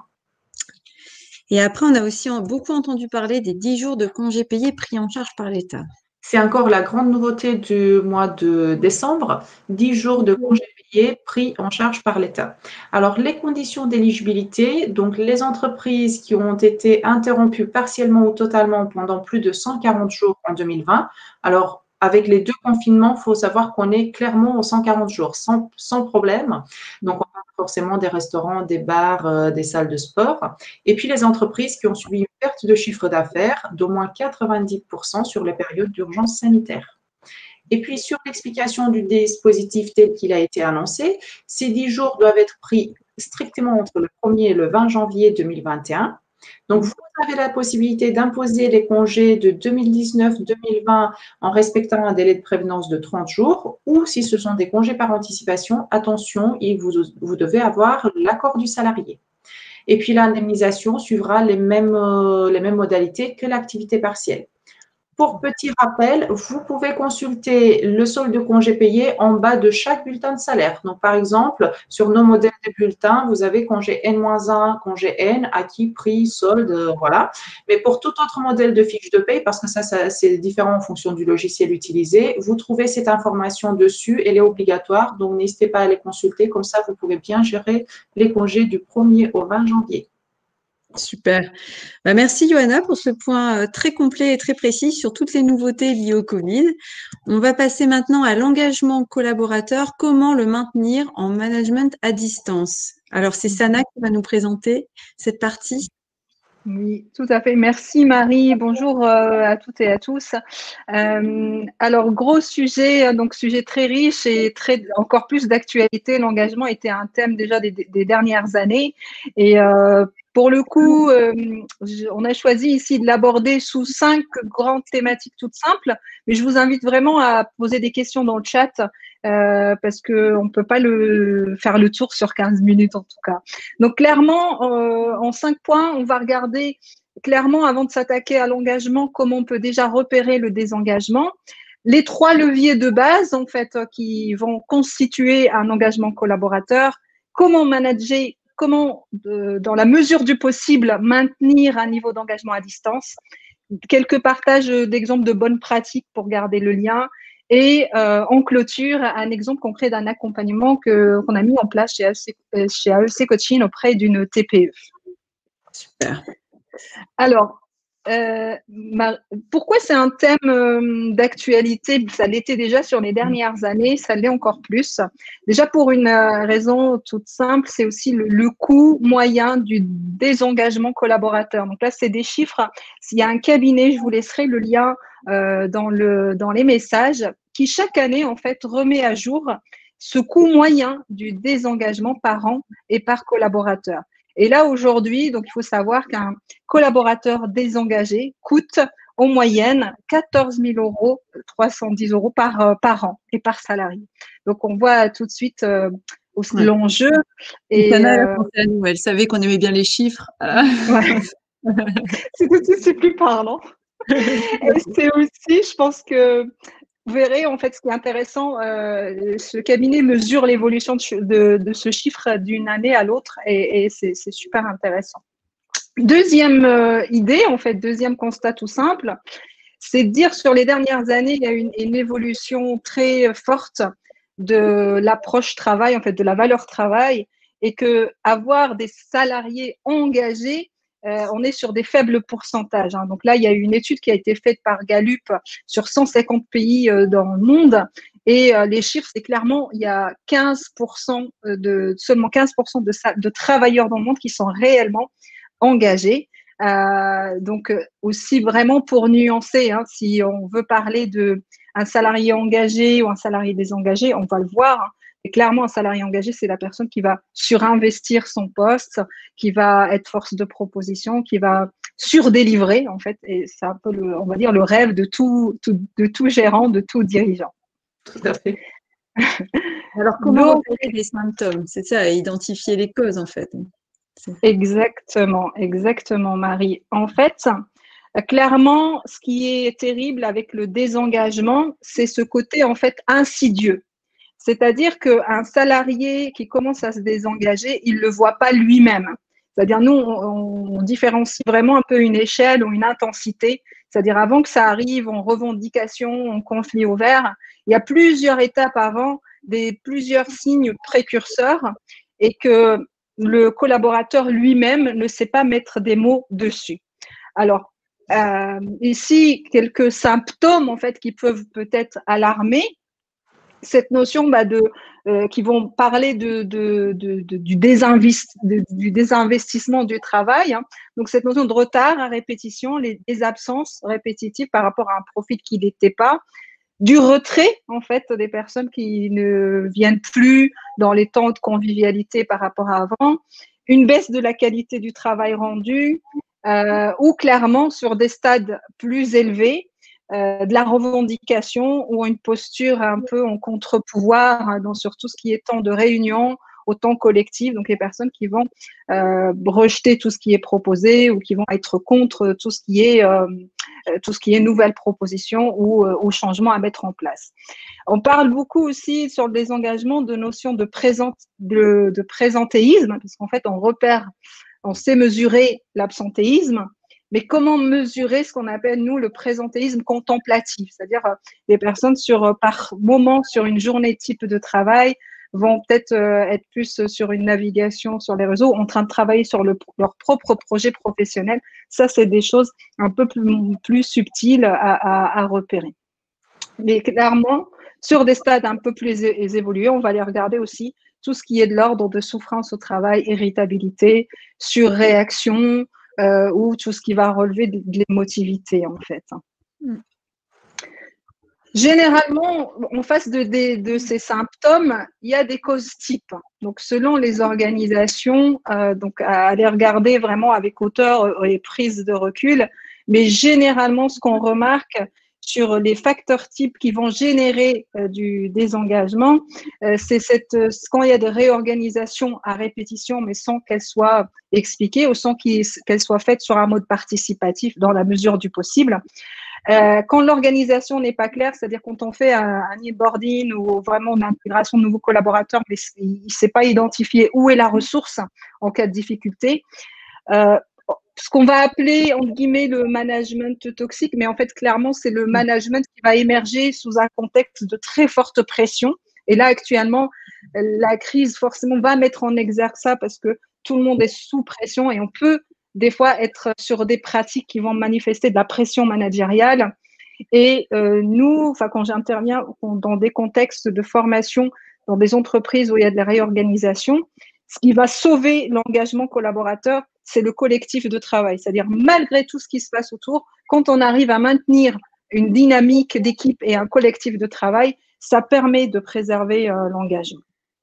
[SPEAKER 1] Et après, on a aussi beaucoup entendu parler des 10 jours de congés payés pris en charge par l'État.
[SPEAKER 2] C'est encore la grande nouveauté du mois de décembre, 10 jours de congés payés pris en charge par l'État. Alors, les conditions d'éligibilité, donc les entreprises qui ont été interrompues partiellement ou totalement pendant plus de 140 jours en 2020, alors avec les deux confinements, il faut savoir qu'on est clairement aux 140 jours, sans problème. Donc, on parle forcément des restaurants, des bars, des salles de sport. Et puis, les entreprises qui ont subi une perte de chiffre d'affaires d'au moins 90% sur les périodes d'urgence sanitaire. Et puis, sur l'explication du dispositif tel qu'il a été annoncé, ces 10 jours doivent être pris strictement entre le 1er et le 20 janvier 2021. Donc, vous avez la possibilité d'imposer les congés de 2019-2020 en respectant un délai de prévenance de 30 jours ou si ce sont des congés par anticipation, attention, vous devez avoir l'accord du salarié. Et puis, l'indemnisation suivra les mêmes modalités que l'activité partielle. Pour petit rappel, vous pouvez consulter le solde de congés payés en bas de chaque bulletin de salaire. Donc, par exemple, sur nos modèles de bulletins, vous avez congé N-1, congé N, acquis, prix, solde, voilà. Mais pour tout autre modèle de fiche de paye, parce que ça c'est différent en fonction du logiciel utilisé, vous trouvez cette information dessus, elle est obligatoire, donc n'hésitez pas à les consulter, comme ça vous pouvez bien gérer les congés du 1er au 20 janvier.
[SPEAKER 1] Super. Merci Johanna pour ce point très complet et très précis sur toutes les nouveautés liées au Covid. On va passer maintenant à l'engagement collaborateur. Comment le maintenir en management à distance? Alors, c'est Sana qui va nous présenter cette partie.
[SPEAKER 5] Oui, tout à fait. Merci Marie. Bonjour à toutes et à tous. Alors, gros sujet, donc sujet très riche et encore plus d'actualité. L'engagement était un thème déjà des dernières années. Et pour le coup, on a choisi ici de l'aborder sous 5 grandes thématiques toutes simples. Mais je vous invite vraiment à poser des questions dans le chat parce qu'on ne peut pas faire le tour sur 15 minutes en tout cas. Donc clairement, en 5 points, on va regarder clairement avant de s'attaquer à l'engagement, comment on peut déjà repérer le désengagement. Les 3 leviers de base en fait qui vont constituer un engagement collaborateur, comment comment, dans la mesure du possible, maintenir un niveau d'engagement à distance. Quelques partages d'exemples de bonnes pratiques pour garder le lien. Et en clôture, un exemple concret d'un accompagnement qu'on a mis en place chez AEC Coaching auprès d'une TPE.
[SPEAKER 1] Super.
[SPEAKER 5] Alors, pourquoi c'est un thème d'actualité? Ça l'était déjà sur les dernières années, ça l'est encore plus. Déjà pour une raison toute simple, c'est aussi le coût moyen du désengagement collaborateur. Donc là, c'est des chiffres. S'il y a un cabinet, je vous laisserai le lien dans les messages, qui chaque année, en fait, remet à jour ce coût moyen du désengagement par an et par collaborateur. Et là, aujourd'hui, donc, il faut savoir qu'un collaborateur désengagé coûte en moyenne 14 310 € par an et par salarié. Donc, on voit tout de suite l'enjeu.
[SPEAKER 1] Et Anna, elle savait qu'on aimait bien les chiffres.
[SPEAKER 5] Ouais. C'est plus parlant. Et c'est aussi, je pense que vous verrez, en fait, ce qui est intéressant, ce cabinet mesure l'évolution de ce chiffre d'une année à l'autre et c'est super intéressant. Deuxième idée, en fait, deuxième constat tout simple, c'est de dire sur les dernières années, il y a une évolution très forte de l'approche travail, en fait, de la valeur travail, et que avoir des salariés engagés, on est sur des faibles pourcentages. Hein. Donc là, il y a eu une étude qui a été faite par Gallup sur 150 pays dans le monde. Et les chiffres, c'est clairement, il y a 15% seulement 15% de travailleurs dans le monde qui sont réellement engagés. Donc aussi vraiment pour nuancer, hein, si on veut parler d'un salarié engagé ou un salarié désengagé, on va le voir. Hein. Et clairement, un salarié engagé, c'est la personne qui va surinvestir son poste, qui va être force de proposition, qui va surdélivrer, en fait. Et c'est un peu, on va dire, le rêve de tout gérant, de tout dirigeant.
[SPEAKER 2] Tout à fait.
[SPEAKER 1] Alors, comment repérer les symptômes? C'est ça, identifier les causes, en fait.
[SPEAKER 5] Exactement, Marie. En fait, clairement, ce qui est terrible avec le désengagement, c'est ce côté, en fait, insidieux. C'est-à-dire qu'un salarié qui commence à se désengager, il ne le voit pas lui-même. C'est-à-dire, nous, on différencie vraiment un peu une échelle ou une intensité. C'est-à-dire, avant que ça arrive en revendication, en conflit ouvert, il y a plusieurs étapes avant, plusieurs signes précurseurs, et que le collaborateur lui-même ne sait pas mettre des mots dessus. Alors, ici, quelques symptômes, en fait, qui peuvent peut-être alarmer. Cette notion qui vont parler du désinvestissement du travail. Hein. Donc, cette notion de retard à répétition, des absences répétitives par rapport à un profil qui n'était pas, du retrait, en fait, des personnes qui ne viennent plus dans les temps de convivialité par rapport à avant, une baisse de la qualité du travail rendu, ou clairement, sur des stades plus élevés, de la revendication ou une posture un peu en contre-pouvoir sur tout ce qui est temps de réunion, au temps collectif, donc les personnes qui vont rejeter tout ce qui est proposé ou qui vont être contre tout ce qui est nouvelles propositions ou changements à mettre en place. On parle beaucoup aussi sur le désengagement de notions de présentéisme, parce qu'en fait, on sait mesurer l'absentéisme, mais comment mesurer ce qu'on appelle, nous, le présentéisme contemplatif, c'est-à-dire les personnes par moment sur une journée type de travail vont peut-être être plus sur une navigation sur les réseaux, en train de travailler sur leur propre projet professionnel. Ça, c'est des choses un peu plus subtiles à repérer. Mais clairement, sur des stades un peu plus évolués, on va aller regarder aussi tout ce qui est de l'ordre de souffrance au travail, irritabilité, surréaction, ou tout ce qui va relever de l'émotivité, en fait. Généralement, en face de ces symptômes, il y a des causes types. Donc, selon les organisations, donc à aller regarder vraiment avec hauteur et prise de recul. Mais généralement, ce qu'on remarque sur les facteurs types qui vont générer du désengagement, c'est quand il y a des réorganisations à répétition, mais sans qu'elles soient expliquées ou sans qu'elles soient faites sur un mode participatif dans la mesure du possible. Quand l'organisation n'est pas claire, c'est-à-dire quand on fait un onboarding ou vraiment une intégration de nouveaux collaborateurs, mais il ne sait pas identifier où est la ressource en cas de difficulté, ce qu'on va appeler, entre guillemets, le management toxique, mais en fait, clairement, c'est le management qui va émerger sous un contexte de très forte pression. Et là, actuellement, la crise, forcément, va mettre en exergue ça parce que tout le monde est sous pression et on peut, des fois, être sur des pratiques qui vont manifester de la pression managériale. Et nous, quand j'interviens dans des contextes de formation, dans des entreprises où il y a de la réorganisation, ce qui va sauver l'engagement collaborateur, c'est le collectif de travail. C'est-à-dire, malgré tout ce qui se passe autour, quand on arrive à maintenir une dynamique d'équipe et un collectif de travail, ça permet de préserver l'engagement.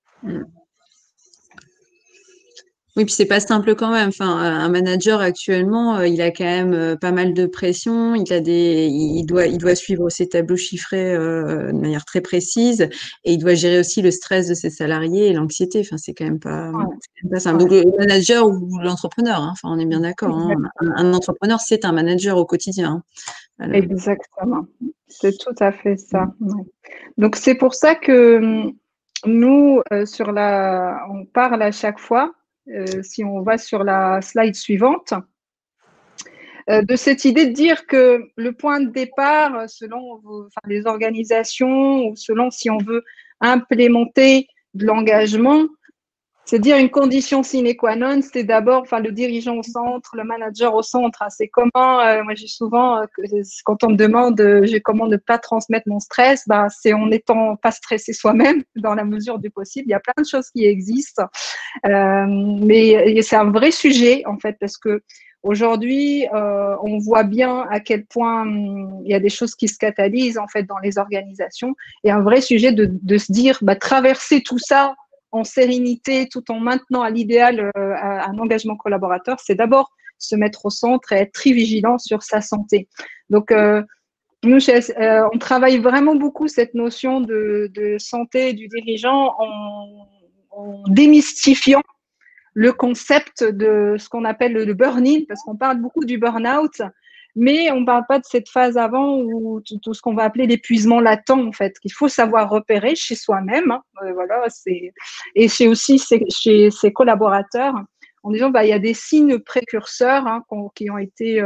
[SPEAKER 1] Oui, puis c'est pas simple quand même. Enfin, un manager actuellement, il a quand même pas mal de pression. Il doit suivre ses tableaux chiffrés de manière très précise, et il doit gérer aussi le stress de ses salariés et l'anxiété. Enfin, c'est quand même pas simple. Donc le manager ou l'entrepreneur, hein, enfin, on est bien d'accord. Hein. Un entrepreneur, c'est un manager au quotidien. Hein.
[SPEAKER 5] Voilà. Exactement, c'est tout à fait ça. Ouais. Donc c'est pour ça que nous, on parle à chaque fois. Si on va sur la slide suivante, de cette idée de dire que le point de départ, selon les organisations ou selon si on veut implémenter de l'engagement, c'est dire une condition sine qua non, c'est d'abord le dirigeant au centre, le manager au centre. C'est comment, moi j'ai souvent, quand on me demande comment ne pas transmettre mon stress, c'est en n'étant pas stressé soi-même dans la mesure du possible. Il y a plein de choses qui existent, mais c'est un vrai sujet en fait parce que aujourd'hui, on voit bien à quel point il y a des choses qui se catalysent en fait dans les organisations et un vrai sujet de se dire traverser tout ça en sérénité, tout en maintenant à l'idéal un engagement collaborateur, c'est d'abord se mettre au centre et être très vigilant sur sa santé. Donc, nous, on travaille vraiment beaucoup cette notion de santé du dirigeant en démystifiant le concept de ce qu'on appelle le burn-in, parce qu'on parle beaucoup du burn-out, mais on ne parle pas de cette phase avant ou tout ce qu'on va appeler l'épuisement latent, en fait, qu'il faut savoir repérer chez soi-même, hein, voilà, et chez ses collaborateurs, en disant il y a des signes précurseurs hein, qui ont été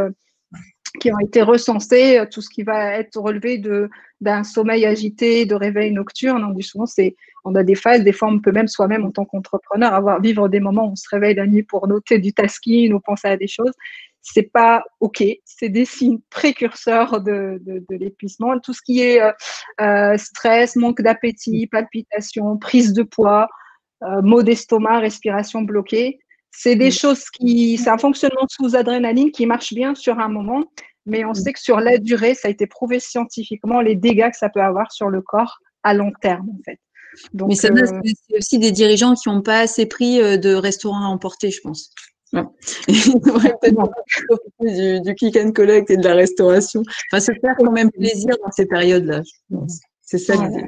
[SPEAKER 5] recensés, tout ce qui va être relevé d'un sommeil agité, de réveil nocturne. On dit souvent, on a des phases, des fois on peut même soi-même en tant qu'entrepreneur vivre des moments où on se réveille la nuit pour noter du tasking ou penser à des choses. C'est pas OK, c'est des signes précurseurs de l'épuisement. Tout ce qui est stress, manque d'appétit, palpitations, prise de poids, maux d'estomac, respiration bloquée, c'est des choses c'est un fonctionnement sous adrénaline qui marche bien sur un moment, mais on sait que sur la durée, ça a été prouvé scientifiquement, les dégâts que ça peut avoir sur le corps à long terme, en fait. Donc,
[SPEAKER 1] mais c'est aussi des dirigeants qui n'ont pas assez pris de restaurants à emporter, je pense. Ouais. Ils devraient peut-être profiter du click and collect et de la restauration. Enfin, se faire quand même plaisir dans ces périodes-là, je pense. C'est ça l'idée.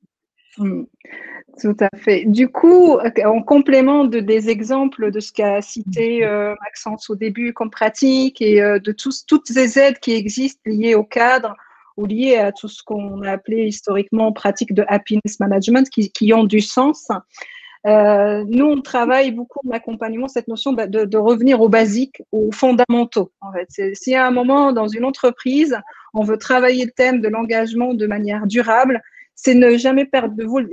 [SPEAKER 5] Tout à fait. Du coup, en complément des exemples de ce qu'a cité Maxence au début comme pratique et de toutes les aides qui existent liées au cadre ou liées à tout ce qu'on a appelé historiquement pratiques de happiness management qui ont du sens, nous, on travaille beaucoup en accompagnement cette notion de revenir aux basiques, aux fondamentaux. En fait, s'il y a un moment dans une entreprise, on veut travailler le thème de l'engagement de manière durable, c'est ne jamais perdre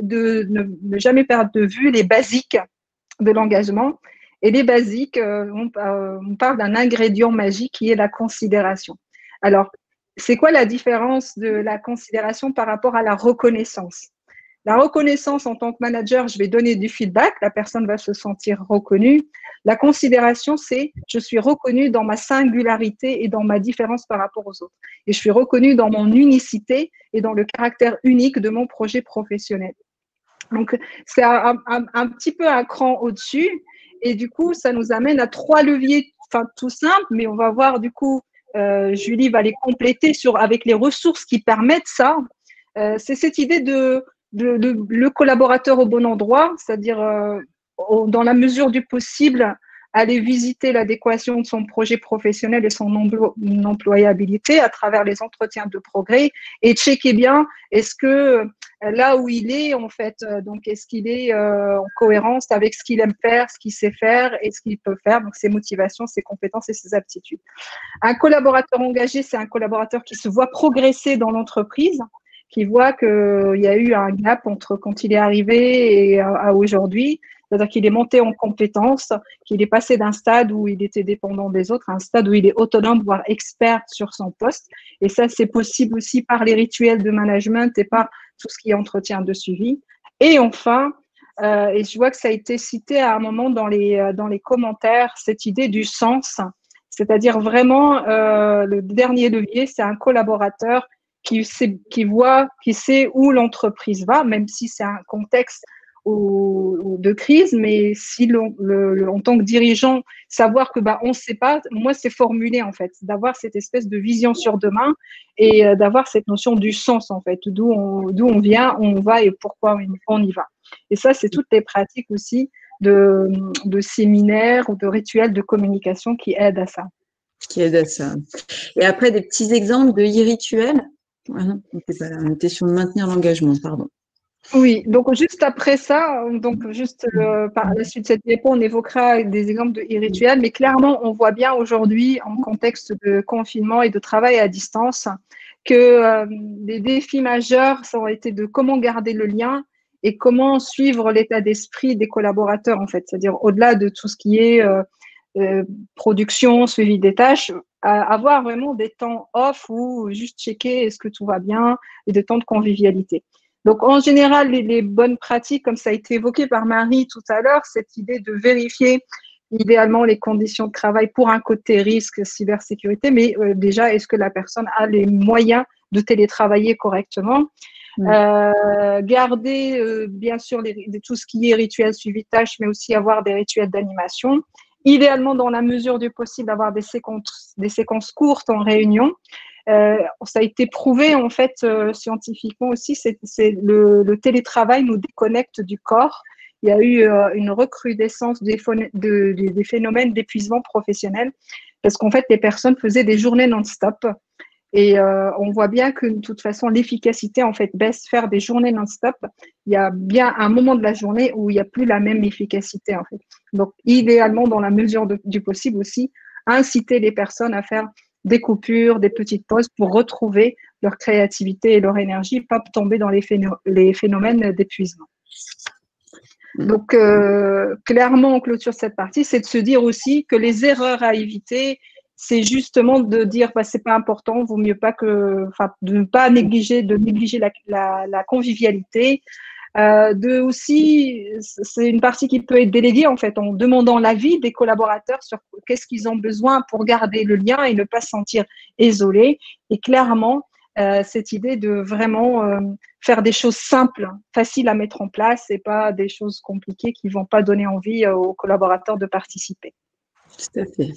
[SPEAKER 5] de vue les basiques de l'engagement. Et les basiques, on parle d'un ingrédient magique qui est la considération. Alors, c'est quoi la différence de la considération par rapport à la reconnaissance ? La reconnaissance en tant que manager, je vais donner du feedback, la personne va se sentir reconnue. La considération, c'est je suis reconnue dans ma singularité et dans ma différence par rapport aux autres. Et je suis reconnue dans mon unicité et dans le caractère unique de mon projet professionnel. Donc, c'est un petit peu un cran au-dessus. Et du coup, ça nous amène à 3 leviers, tout simples, mais on va voir du coup, Julie va les compléter avec les ressources qui permettent ça. C'est cette idée de le collaborateur au bon endroit, c'est-à-dire dans la mesure du possible, aller visiter l'adéquation de son projet professionnel et son employabilité à travers les entretiens de progrès et checker bien est-ce que là où il est, en fait, donc est-ce qu'il est en cohérence avec ce qu'il aime faire, ce qu'il sait faire et ce qu'il peut faire, donc ses motivations, ses compétences et ses aptitudes. Un collaborateur engagé, c'est un collaborateur qui se voit progresser dans l'entreprise, qui voit qu'il y a eu un gap entre quand il est arrivé et à aujourd'hui. C'est-à-dire qu'il est monté en compétences, qu'il est passé d'un stade où il était dépendant des autres à un stade où il est autonome, voire expert sur son poste. Et ça, c'est possible aussi par les rituels de management et par tout ce qui est entretien de suivi. Et enfin, et je vois que ça a été cité à un moment dans les commentaires, cette idée du sens, c'est-à-dire vraiment le dernier levier, c'est un collaborateur qui sait où l'entreprise va, même si c'est un contexte de crise, mais si en tant que dirigeant, savoir que on ne sait pas, moi c'est formulé en fait, d'avoir cette espèce de vision sur demain et d'avoir cette notion du sens en fait, d'où on vient, où on va et pourquoi on y va. Et ça, c'est toutes les pratiques aussi de séminaires ou de rituels de communication qui aident à ça.
[SPEAKER 1] Qui aident à ça. Et après, des petits exemples de e-rituels. On était sur maintenir l'engagement, pardon.
[SPEAKER 5] Oui, donc juste après ça, donc juste par la suite de cette diapo, on évoquera des exemples de e-rituels, mais clairement, on voit bien aujourd'hui, en contexte de confinement et de travail à distance, que les défis majeurs, ça aurait été de comment garder le lien et comment suivre l'état d'esprit des collaborateurs, en fait. C'est-à-dire, au-delà de tout ce qui est production, suivi des tâches, avoir vraiment des temps off ou juste checker est-ce que tout va bien et des temps de convivialité. Donc, en général, les bonnes pratiques, comme ça a été évoqué par Marie tout à l'heure, cette idée de vérifier idéalement les conditions de travail pour un côté risque, cybersécurité, mais déjà, est-ce que la personne a les moyens de télétravailler correctement? Garder, bien sûr, tout ce qui est rituel suivi de tâches, mais aussi avoir des rituels d'animation. Idéalement, dans la mesure du possible, avoir des séquences courtes en réunion. Ça a été prouvé en fait scientifiquement aussi, c'est le télétravail nous déconnecte du corps. Il y a eu une recrudescence des phénomènes d'épuisement professionnel parce qu'en fait les personnes faisaient des journées non-stop et on voit bien que de toute façon l'efficacité en fait baisse. Faire des journées non-stop, il y a bien un moment de la journée où il n'y a plus la même efficacité en fait. Donc idéalement dans la mesure du possible aussi inciter les personnes à faire des coupures, des petites pauses pour retrouver leur créativité et leur énergie, pas tomber dans les phénomènes d'épuisement. Donc, clairement, on clôture cette partie, c'est de se dire aussi que les erreurs à éviter, c'est justement de dire c'est pas important, vaut mieux pas de ne pas négliger la convivialité. C'est une partie qui peut être déléguée en fait en demandant l'avis des collaborateurs sur qu'est-ce qu'ils ont besoin pour garder le lien et ne pas se sentir isolés. Et clairement, cette idée de vraiment faire des choses simples, faciles à mettre en place et pas des choses compliquées qui vont pas donner envie aux collaborateurs de participer.
[SPEAKER 1] Tout à fait.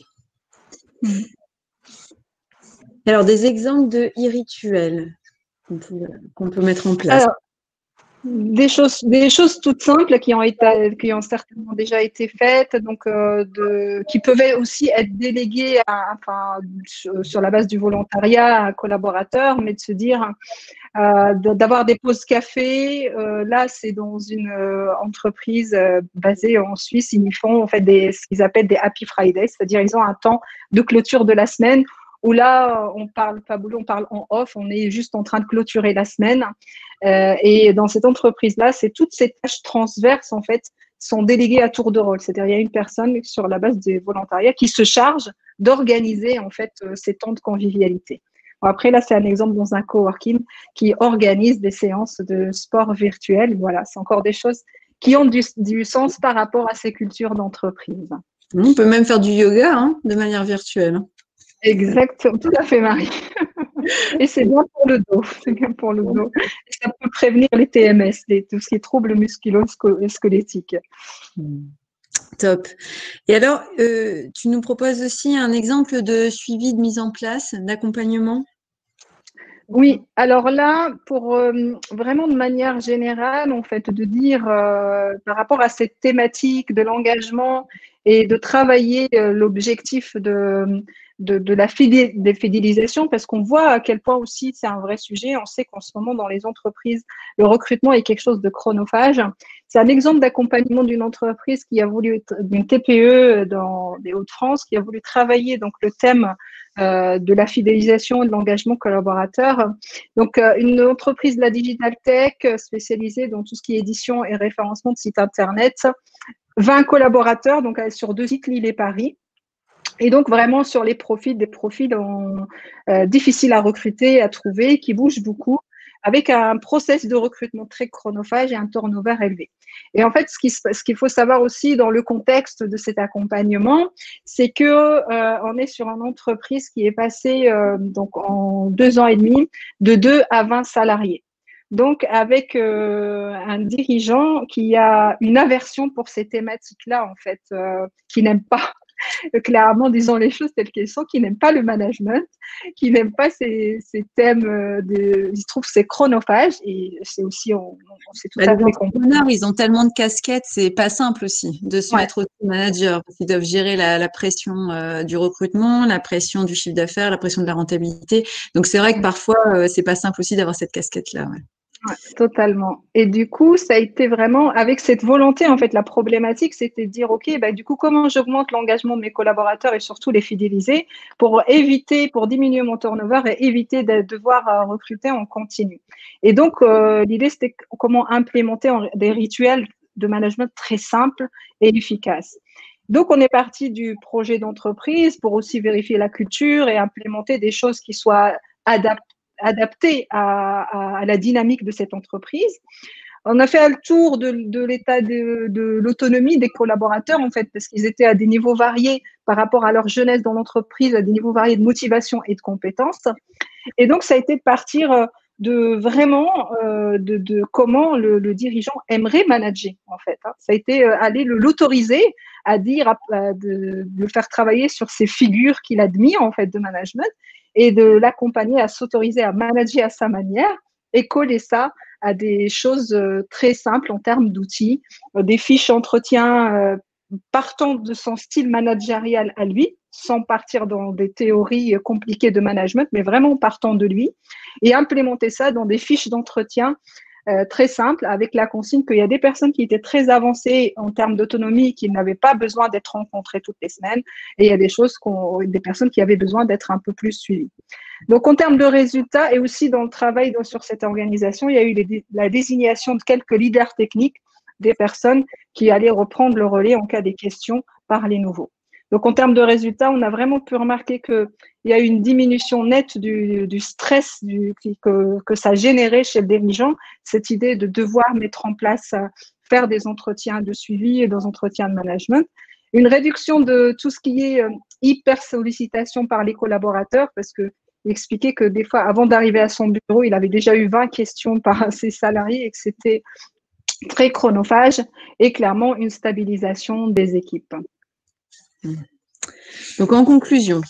[SPEAKER 1] Alors, des exemples de e-rituels qu'on peut mettre en place.
[SPEAKER 5] Alors, des choses toutes simples qui ont certainement déjà été faites, donc qui peuvent aussi être déléguées sur la base du volontariat à un collaborateur, mais de se dire d'avoir des pauses café. Là, c'est dans une entreprise basée en Suisse. Ils font en fait ce qu'ils appellent des Happy Fridays, c'est-à-dire ils ont un temps de clôture de la semaine où là, on parle pas boulot, on parle en off, on est juste en train de clôturer la semaine. Et dans cette entreprise-là, c'est toutes ces tâches transverses, en fait, sont déléguées à tour de rôle. C'est-à-dire, il y a une personne sur la base des volontariats qui se charge d'organiser, en fait, ces temps de convivialité. Bon, après, là, c'est un exemple dans un coworking qui organise des séances de sport virtuel. Voilà, c'est encore des choses qui ont du sens par rapport à ces cultures d'entreprise.
[SPEAKER 1] On peut même faire du yoga de manière virtuelle.
[SPEAKER 5] Exactement, tout à fait, Marie. Et c'est bien pour le dos. C'est bien pour le dos. Et ça peut prévenir les TMS, tout ce qui est troubles musculo-squelettiques.
[SPEAKER 1] Top. Et alors, tu nous proposes aussi un exemple de suivi de mise en place, d'accompagnement ?
[SPEAKER 5] Oui, alors là, pour vraiment de manière générale, en fait, de dire par rapport à cette thématique de l'engagement et de travailler l'objectif de la fidélisation, parce qu'on voit à quel point aussi c'est un vrai sujet. On sait qu'en ce moment, dans les entreprises, le recrutement est quelque chose de chronophage. C'est un exemple d'accompagnement d'une entreprise qui a voulu, d'une TPE dans les Hauts-de-France, qui a voulu travailler donc le thème de la fidélisation et de l'engagement collaborateur. Donc, une entreprise de la digital tech spécialisée dans tout ce qui est édition et référencement de sites internet, 20 collaborateurs, donc sur 2 sites, Lille et Paris. Et donc, vraiment sur les profils, des profils difficiles à recruter, à trouver, qui bougent beaucoup, avec un process de recrutement très chronophage et un turnover élevé. Et en fait, ce qu'il faut savoir aussi dans le contexte de cet accompagnement, c'est que on est sur une entreprise qui est passée donc en 2 ans et demi de 2 à 20 salariés. Donc, avec un dirigeant qui a une aversion pour ces thématiques-là, en fait, qui n'aime pas clairement, disons les choses telles qu'elles sont, qui n'aiment pas le management, qui n'aiment pas ces thèmes, ils trouvent que c'est chronophage et c'est aussi, on sait tout à
[SPEAKER 1] Les
[SPEAKER 5] fait
[SPEAKER 1] entrepreneurs, ils ont tellement de casquettes, c'est pas simple aussi de se
[SPEAKER 5] Ouais.
[SPEAKER 1] mettre aussi manager parce qu'ils doivent gérer la pression du recrutement, la pression du chiffre d'affaires, la pression de la rentabilité. Donc c'est vrai que parfois c'est pas simple aussi d'avoir cette casquette-là. Ouais.
[SPEAKER 5] Ouais, totalement. Et du coup, ça a été vraiment avec cette volonté, en fait, la problématique, c'était de dire, OK, bah, du coup, comment j'augmente l'engagement de mes collaborateurs et surtout les fidéliser pour diminuer mon turnover et éviter de devoir recruter en continu. Et donc, l'idée, c'était comment implémenter des rituels de management très simples et efficaces. Donc, on est parti du projet d'entreprise pour aussi vérifier la culture et implémenter des choses qui soient adapté à la dynamique de cette entreprise. On a fait le tour de l'état de l'autonomie des collaborateurs, en fait, parce qu'ils étaient à des niveaux variés par rapport à leur jeunesse dans l'entreprise, à des niveaux variés de motivation et de compétences. Et donc, ça a été de partir de vraiment de comment le dirigeant aimerait manager, en fait. Ça a été aller l'autoriser à dire, de le faire travailler sur ces figures qu'il admire, en fait, de management et de l'accompagner à s'autoriser à manager à sa manière et coller ça à des choses très simples en termes d'outils, des fiches d'entretien partant de son style managérial à lui, sans partir dans des théories compliquées de management, mais vraiment partant de lui, et implémenter ça dans des fiches d'entretien très simples, avec la consigne qu'il y a des personnes qui étaient très avancées en termes d'autonomie, qui n'avaient pas besoin d'être rencontrées toutes les semaines, et il y a des personnes qui avaient besoin d'être un peu plus suivies. Donc, en termes de résultats, et aussi dans le travail sur cette organisation, il y a eu la désignation de quelques leaders techniques, des personnes qui allaient reprendre le relais en cas des questions par les nouveaux. Donc, en termes de résultats, on a vraiment pu remarquer qu'il y a eu une diminution nette du stress que ça générait chez le dirigeant, cette idée de devoir mettre en place, faire des entretiens de suivi et des entretiens de management. Une réduction de tout ce qui est hyper sollicitation par les collaborateurs, parce que il expliquait que des fois, avant d'arriver à son bureau, il avait déjà eu 20 questions par ses salariés et que c'était très chronophage et clairement une stabilisation des équipes.
[SPEAKER 1] Donc, en conclusion.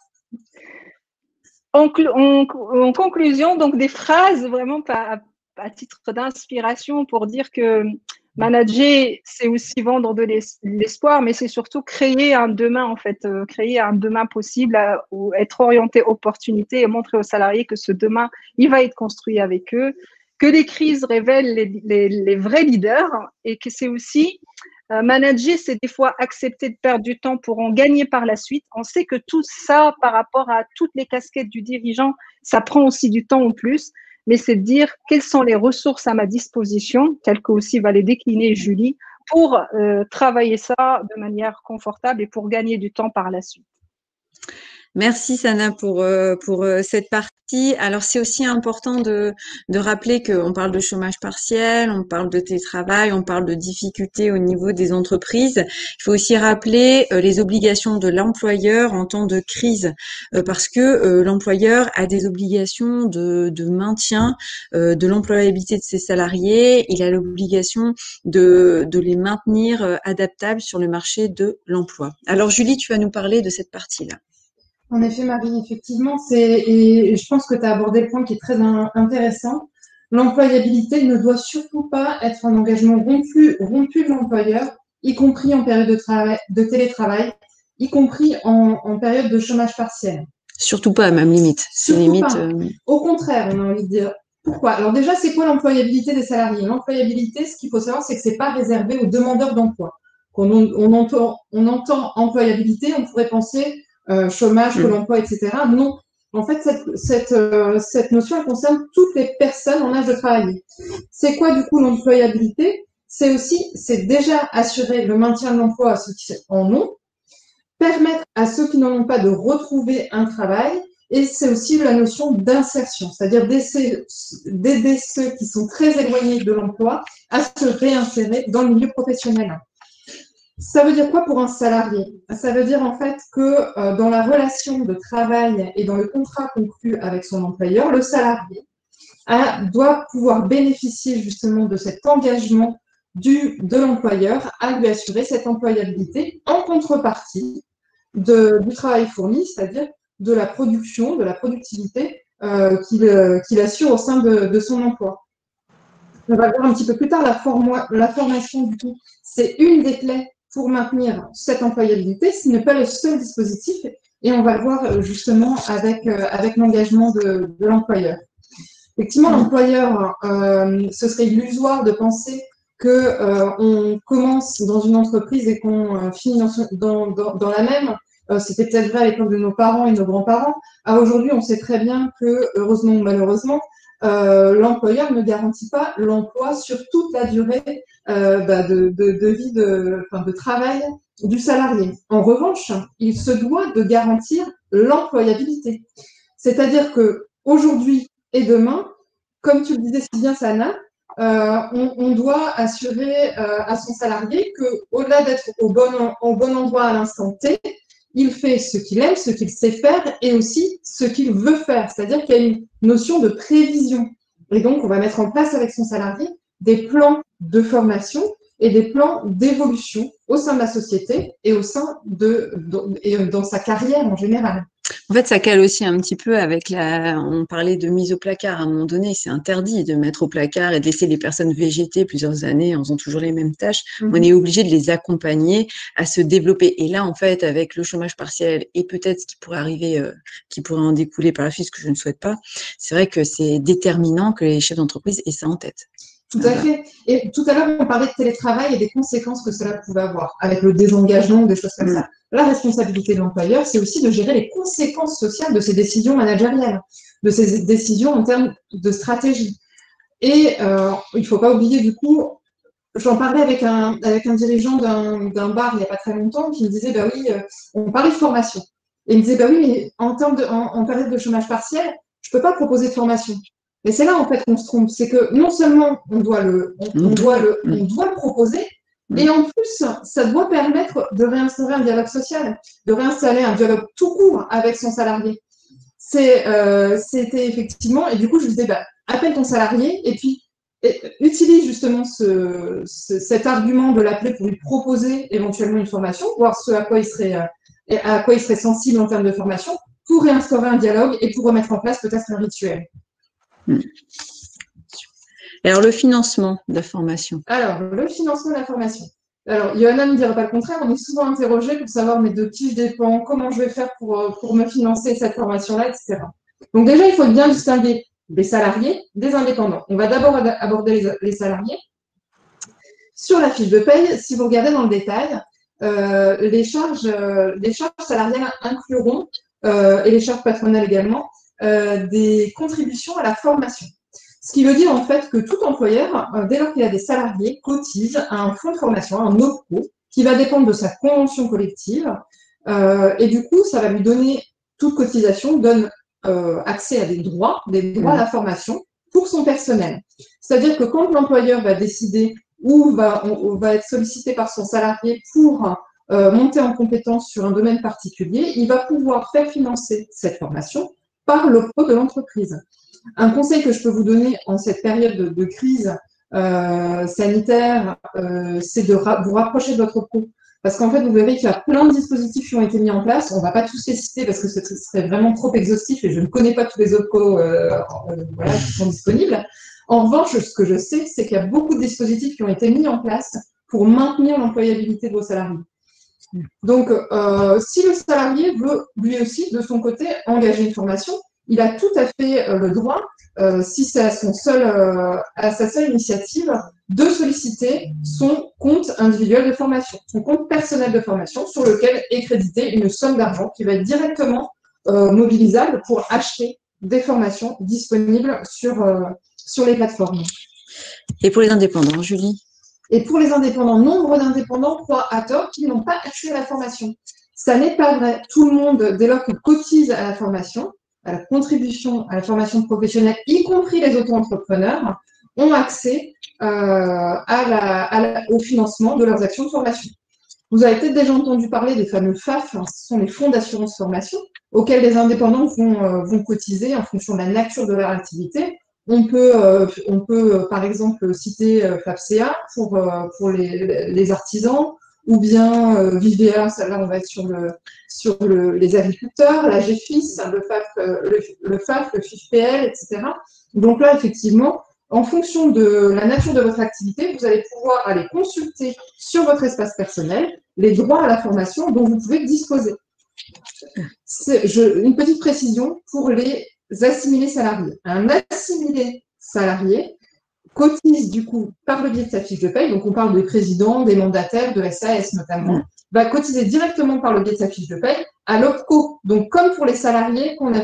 [SPEAKER 5] En conclusion, donc des phrases vraiment à titre d'inspiration pour dire que manager, c'est aussi vendre de l'espoir, mais c'est surtout créer un demain, en fait, créer un demain possible, ou être orienté opportunité et montrer aux salariés que ce demain, il va être construit avec eux, que les crises révèlent les vrais leaders et que c'est aussi manager, c'est des fois accepter de perdre du temps pour en gagner par la suite. On sait que tout ça, par rapport à toutes les casquettes du dirigeant, ça prend aussi du temps en plus. Mais c'est de dire quelles sont les ressources à ma disposition, telles que aussi va les décliner Julie, pour travailler ça de manière confortable et pour gagner du temps par la suite.
[SPEAKER 1] Merci Sana pour cette partie. Alors c'est aussi important de rappeler qu'on parle de chômage partiel, on parle de télétravail, on parle de difficultés au niveau des entreprises. Il faut aussi rappeler les obligations de l'employeur en temps de crise, parce que l'employeur a des obligations de maintien de l'employabilité de ses salariés. Il a l'obligation de les maintenir adaptables sur le marché de l'emploi. Alors Julie, tu vas nous parler de cette partie-là.
[SPEAKER 4] En effet, Marie, effectivement, et je pense que tu as abordé le point qui est très intéressant. L'employabilité ne doit surtout pas être un engagement rompu de l'employeur, y compris en période de télétravail, y compris en période de chômage partiel.
[SPEAKER 1] Surtout pas, même limite.
[SPEAKER 4] Surtout pas. Au contraire, on a envie de dire. Pourquoi? Alors déjà, c'est quoi l'employabilité des salariés? L'employabilité, ce qu'il faut savoir, c'est que c'est pas réservé aux demandeurs d'emploi. Quand on entend employabilité, on pourrait penser chômage, Pôle emploi, etc. Non. En fait, cette notion, elle concerne toutes les personnes en âge de travailler. C'est quoi, du coup, l'employabilité? C'est déjà assurer le maintien de l'emploi à ceux qui en ont, permettre à ceux qui n'en ont pas de retrouver un travail, et c'est aussi la notion d'insertion, c'est-à-dire d'aider ceux qui sont très éloignés de l'emploi à se réinsérer dans le milieu professionnel. Ça veut dire quoi pour un salarié? Ça veut dire en fait que dans la relation de travail et dans le contrat conclu avec son employeur, le salarié doit pouvoir bénéficier justement de cet engagement de l'employeur à lui assurer cette employabilité en contrepartie du travail fourni, c'est-à-dire de la production, de la productivité qu'il assure au sein de son emploi. On va voir un petit peu plus tard, la formation, du coup, c'est une des clés pour maintenir cette employabilité, ce n'est pas le seul dispositif, et on va le voir justement avec l'engagement de l'employeur. Effectivement, l'employeur, ce serait illusoire de penser qu'on commence dans une entreprise et qu'on finit dans la même. C'était peut-être vrai à l'époque de nos parents et nos grands-parents. Aujourd'hui, on sait très bien que, heureusement ou malheureusement, l'employeur ne garantit pas l'emploi sur toute la durée de vie de travail du salarié. En revanche, il se doit de garantir l'employabilité. C'est-à-dire que aujourd'hui et demain, comme tu le disais si bien, Sana, on doit assurer à son salarié qu'au-delà d'être au bon endroit à l'instant T, il fait ce qu'il aime, ce qu'il sait faire et aussi ce qu'il veut faire. C'est-à-dire qu'il y a une notion de prévision. Et donc, on va mettre en place avec son salarié des plans de formation et des plans d'évolution au sein de la société et dans sa carrière en général.
[SPEAKER 1] En fait, ça cale aussi un petit peu avec on parlait de mise au placard à un moment donné. C'est interdit de mettre au placard et de laisser les personnes végéter plusieurs années en faisant toujours les mêmes tâches. On est obligé de les accompagner à se développer. Et là, en fait, avec le chômage partiel et peut-être ce qui pourrait arriver, qui pourrait en découler par la suite, ce que je ne souhaite pas, c'est vrai que c'est déterminant que les chefs d'entreprise aient ça en tête.
[SPEAKER 4] Tout à fait. Et tout à l'heure, on parlait de télétravail et des conséquences que cela pouvait avoir avec le désengagement ou des choses comme ça. La responsabilité de l'employeur, c'est aussi de gérer les conséquences sociales de ces décisions managériales, de ces décisions en termes de stratégie. Et il ne faut pas oublier, du coup, j'en parlais avec un dirigeant d'un bar il n'y a pas très longtemps qui me disait, bah oui, on parlait de formation. Et il me disait, bah oui, mais en période de chômage partiel, je ne peux pas proposer de formation. Mais c'est là, en fait, qu'on se trompe. C'est que non seulement on doit le proposer, et en plus, ça doit permettre de réinstaurer un dialogue social, de réinstaller un dialogue tout court avec son salarié. C'était effectivement, et du coup, je lui disais, bah, appelle ton salarié, et puis utilise justement cet argument de l'appeler pour lui proposer éventuellement une formation, voir ce à quoi il serait sensible en termes de formation, pour réinstaurer un dialogue et pour remettre en place peut-être un rituel.
[SPEAKER 1] Alors, le financement de la formation.
[SPEAKER 4] Alors, le financement de la formation. Alors, Johanna ne dira pas le contraire, on est souvent interrogé pour savoir mais de qui je dépends, comment je vais faire pour me financer cette formation-là, etc. Donc déjà, il faut bien distinguer des salariés des indépendants. On va d'abord aborder les salariés. Sur la fiche de paye, si vous regardez dans le détail, les charges salariales incluront, et les charges patronales également, des contributions à la formation. Ce qui veut dire en fait que tout employeur, dès lors qu'il a des salariés, cotise à un fonds de formation, un OPCO, qui va dépendre de sa convention collective. Et du coup, ça va lui donner, toute cotisation donne accès à des droits à la formation pour son personnel. C'est-à-dire que quand l'employeur va décider ou va être sollicité par son salarié pour monter en compétence sur un domaine particulier, il va pouvoir faire financer cette formation par l'OPCO de l'entreprise. Un conseil que je peux vous donner en cette période de crise sanitaire, c'est de vous rapprocher de votre OPCO Parce qu'en fait, vous verrez qu'il y a plein de dispositifs qui ont été mis en place. On ne va pas tous les citer parce que ce serait vraiment trop exhaustif et je ne connais pas tous les autres voilà, qui sont disponibles. En revanche, ce que je sais, c'est qu'il y a beaucoup de dispositifs qui ont été mis en place pour maintenir l'employabilité de vos salariés. Donc, si le salarié veut, lui aussi, de son côté, engager une formation, il a tout à fait le droit, si c'est à sa seule initiative, de solliciter son compte individuel de formation, son compte personnel de formation, sur lequel est créditée une somme d'argent qui va être directement mobilisable pour acheter des formations disponibles sur les plateformes.
[SPEAKER 1] Et pour les indépendants, Julie?
[SPEAKER 4] Et pour les indépendants, nombre d'indépendants croient à tort qu'ils n'ont pas accès à la formation. Ça n'est pas vrai. Tout le monde, dès lors qu'il cotise à la formation, à la contribution à la formation professionnelle, y compris les auto-entrepreneurs, ont accès au financement de leurs actions de formation. Vous avez peut-être déjà entendu parler des fameux FAF, hein, ce sont les fonds d'assurance formation, auxquels les indépendants vont cotiser en fonction de la nature de leur activité. On peut par exemple citer FAFCA pour les artisans, ou bien Vivea, là on va être sur les agriculteurs, la GFIS, le FAF, le FIFPL, etc. Donc là, effectivement, en fonction de la nature de votre activité, vous allez pouvoir aller consulter sur votre espace personnel les droits à la formation dont vous pouvez disposer. Une petite précision pour les assimilés salariés. Un assimilé salarié cotise du coup par le biais de sa fiche de paye, donc on parle des présidents, des mandataires, de SAS notamment, va cotiser directement par le biais de sa fiche de paye à l'OPCO, donc comme pour les salariés qu'on a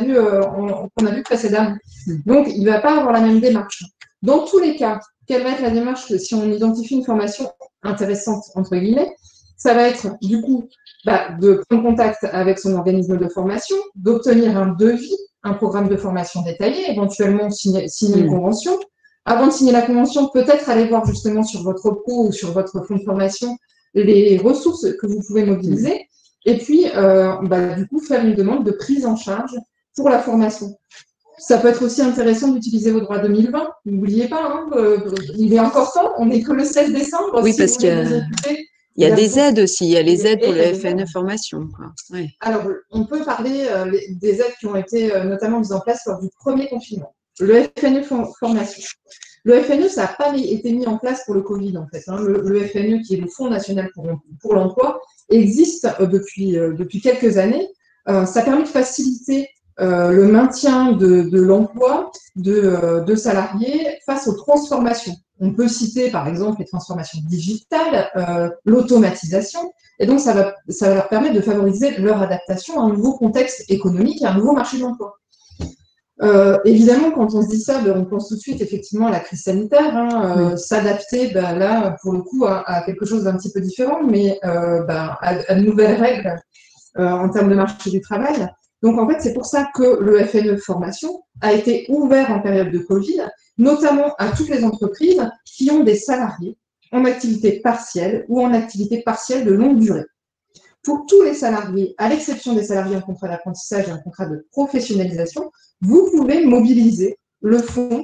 [SPEAKER 4] vu précédemment. Donc il ne va pas avoir la même démarche. Dans tous les cas, quelle va être la démarche si on identifie une formation intéressante, entre guillemets? Ça va être du coup de prendre contact avec son organisme de formation, d'obtenir un devis, un programme de formation détaillé, éventuellement signer une convention. Avant de signer la convention, peut-être aller voir justement sur votre OPCO ou sur votre fonds de formation les ressources que vous pouvez mobiliser, et puis du coup faire une demande de prise en charge pour la formation. Ça peut être aussi intéressant d'utiliser vos droits 2020. N'oubliez pas, hein, il est encore temps, on n'est que le 16 décembre.
[SPEAKER 1] Oui, parce qu'il y a des aides aussi, il y a les aides pour le FNE formation. Ouais.
[SPEAKER 4] Alors, on peut parler des aides qui ont été notamment mises en place lors du premier confinement. Le FNE formation. Le FNE, ça n'a pas été mis en place pour le Covid, en fait. Hein. Le FNE, qui est le Fonds national pour l'emploi, existe depuis quelques années. Ça permet de faciliter le maintien de l'emploi de salariés face aux transformations. On peut citer par exemple les transformations digitales, l'automatisation, et donc ça va leur permettre de favoriser leur adaptation à un nouveau contexte économique et à un nouveau marché de l'emploi. Évidemment, quand on se dit ça, on pense tout de suite effectivement à la crise sanitaire, hein, s'adapter là pour le coup à quelque chose d'un petit peu différent, mais à de nouvelles règles en termes de marché du travail. Donc, en fait, c'est pour ça que le FNE formation a été ouvert en période de Covid, notamment à toutes les entreprises qui ont des salariés en activité partielle ou en activité partielle de longue durée. Pour tous les salariés, à l'exception des salariés en contrat d'apprentissage et en contrat de professionnalisation, vous pouvez mobiliser le fonds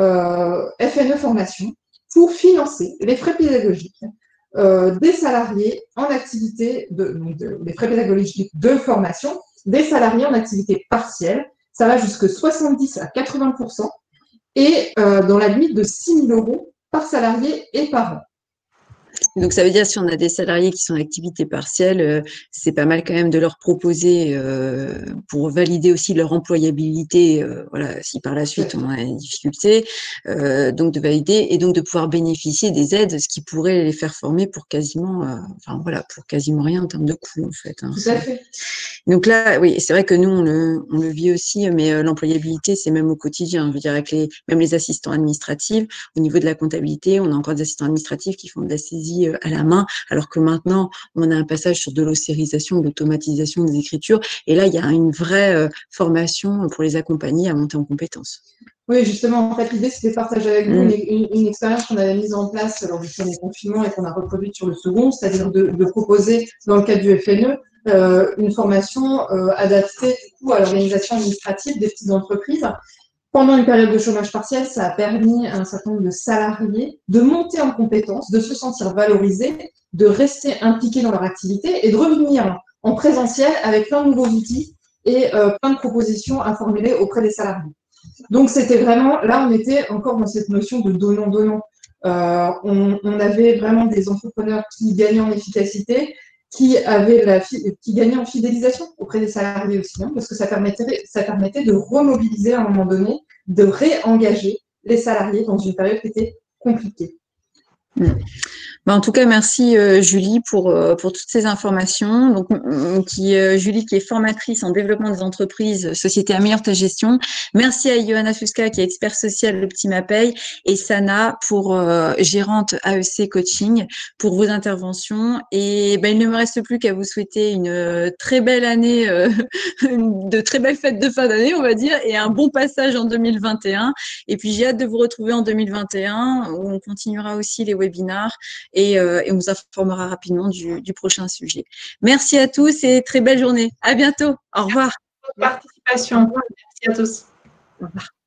[SPEAKER 4] FNE formation pour financer les frais pédagogiques des salariés en activité les frais pédagogiques de formation des salariés en activité partielle. Ça va jusqu'à 70 à 80% et dans la limite de 6 000 € par salarié et par an.
[SPEAKER 1] Donc, ça veut dire si on a des salariés qui sont en activité partielle, c'est pas mal quand même de leur proposer, pour valider aussi leur employabilité, voilà, si par la suite on a une difficulté, donc de valider et donc de pouvoir bénéficier des aides, ce qui pourrait les faire former pour quasiment, pour quasiment rien en termes de coûts en fait. Hein.
[SPEAKER 4] Tout à fait.
[SPEAKER 1] Donc là, oui, c'est vrai que nous, on le vit aussi, mais l'employabilité, c'est même au quotidien. Je veux dire, avec même les assistants administratifs, au niveau de la comptabilité, on a encore des assistants administratifs qui font de la saisie à la main, alors que maintenant, on a un passage sur de l'ossérisation, de l'automatisation des écritures. Et là, il y a une vraie formation pour les accompagner à monter en compétences.
[SPEAKER 4] Oui, justement, en fait, l'idée, c'était de partager avec vous une expérience qu'on avait mise en place lors du premier confinement et qu'on a reproduite sur le second, c'est-à-dire de proposer, dans le cadre du FNE, une formation adaptée du coup, à l'organisation administrative des petites entreprises Pendant une période de chômage partiel, ça a permis à un certain nombre de salariés de monter en compétences, de se sentir valorisés, de rester impliqués dans leur activité et de revenir en présentiel avec plein de nouveaux outils et plein de propositions à formuler auprès des salariés. Donc, c'était vraiment, là, on était encore dans cette notion de donnant-donnant. On avait vraiment des entrepreneurs qui gagnaient en efficacité, qui gagnaient en fidélisation auprès des salariés aussi, parce que ça permettait de remobiliser à un moment donné, de réengager les salariés dans une période qui était compliquée.
[SPEAKER 1] En tout cas, merci Julie pour toutes ces informations. Donc, Julie qui est formatrice en développement des entreprises, société Améliore ta gestion. Merci à Johanna Fuska qui est expert social Optima Pay et Sana pour gérante AEC Coaching pour vos interventions. Et il ne me reste plus qu'à vous souhaiter une très belle année, de très belles fêtes de fin d'année, on va dire, et un bon passage en 2021. Et puis j'ai hâte de vous retrouver en 2021 où on continuera aussi les webinars. Et on vous informera rapidement du prochain sujet. Merci à tous et très belle journée. À bientôt. Au revoir.
[SPEAKER 2] Participation. Merci à tous.
[SPEAKER 1] Au revoir.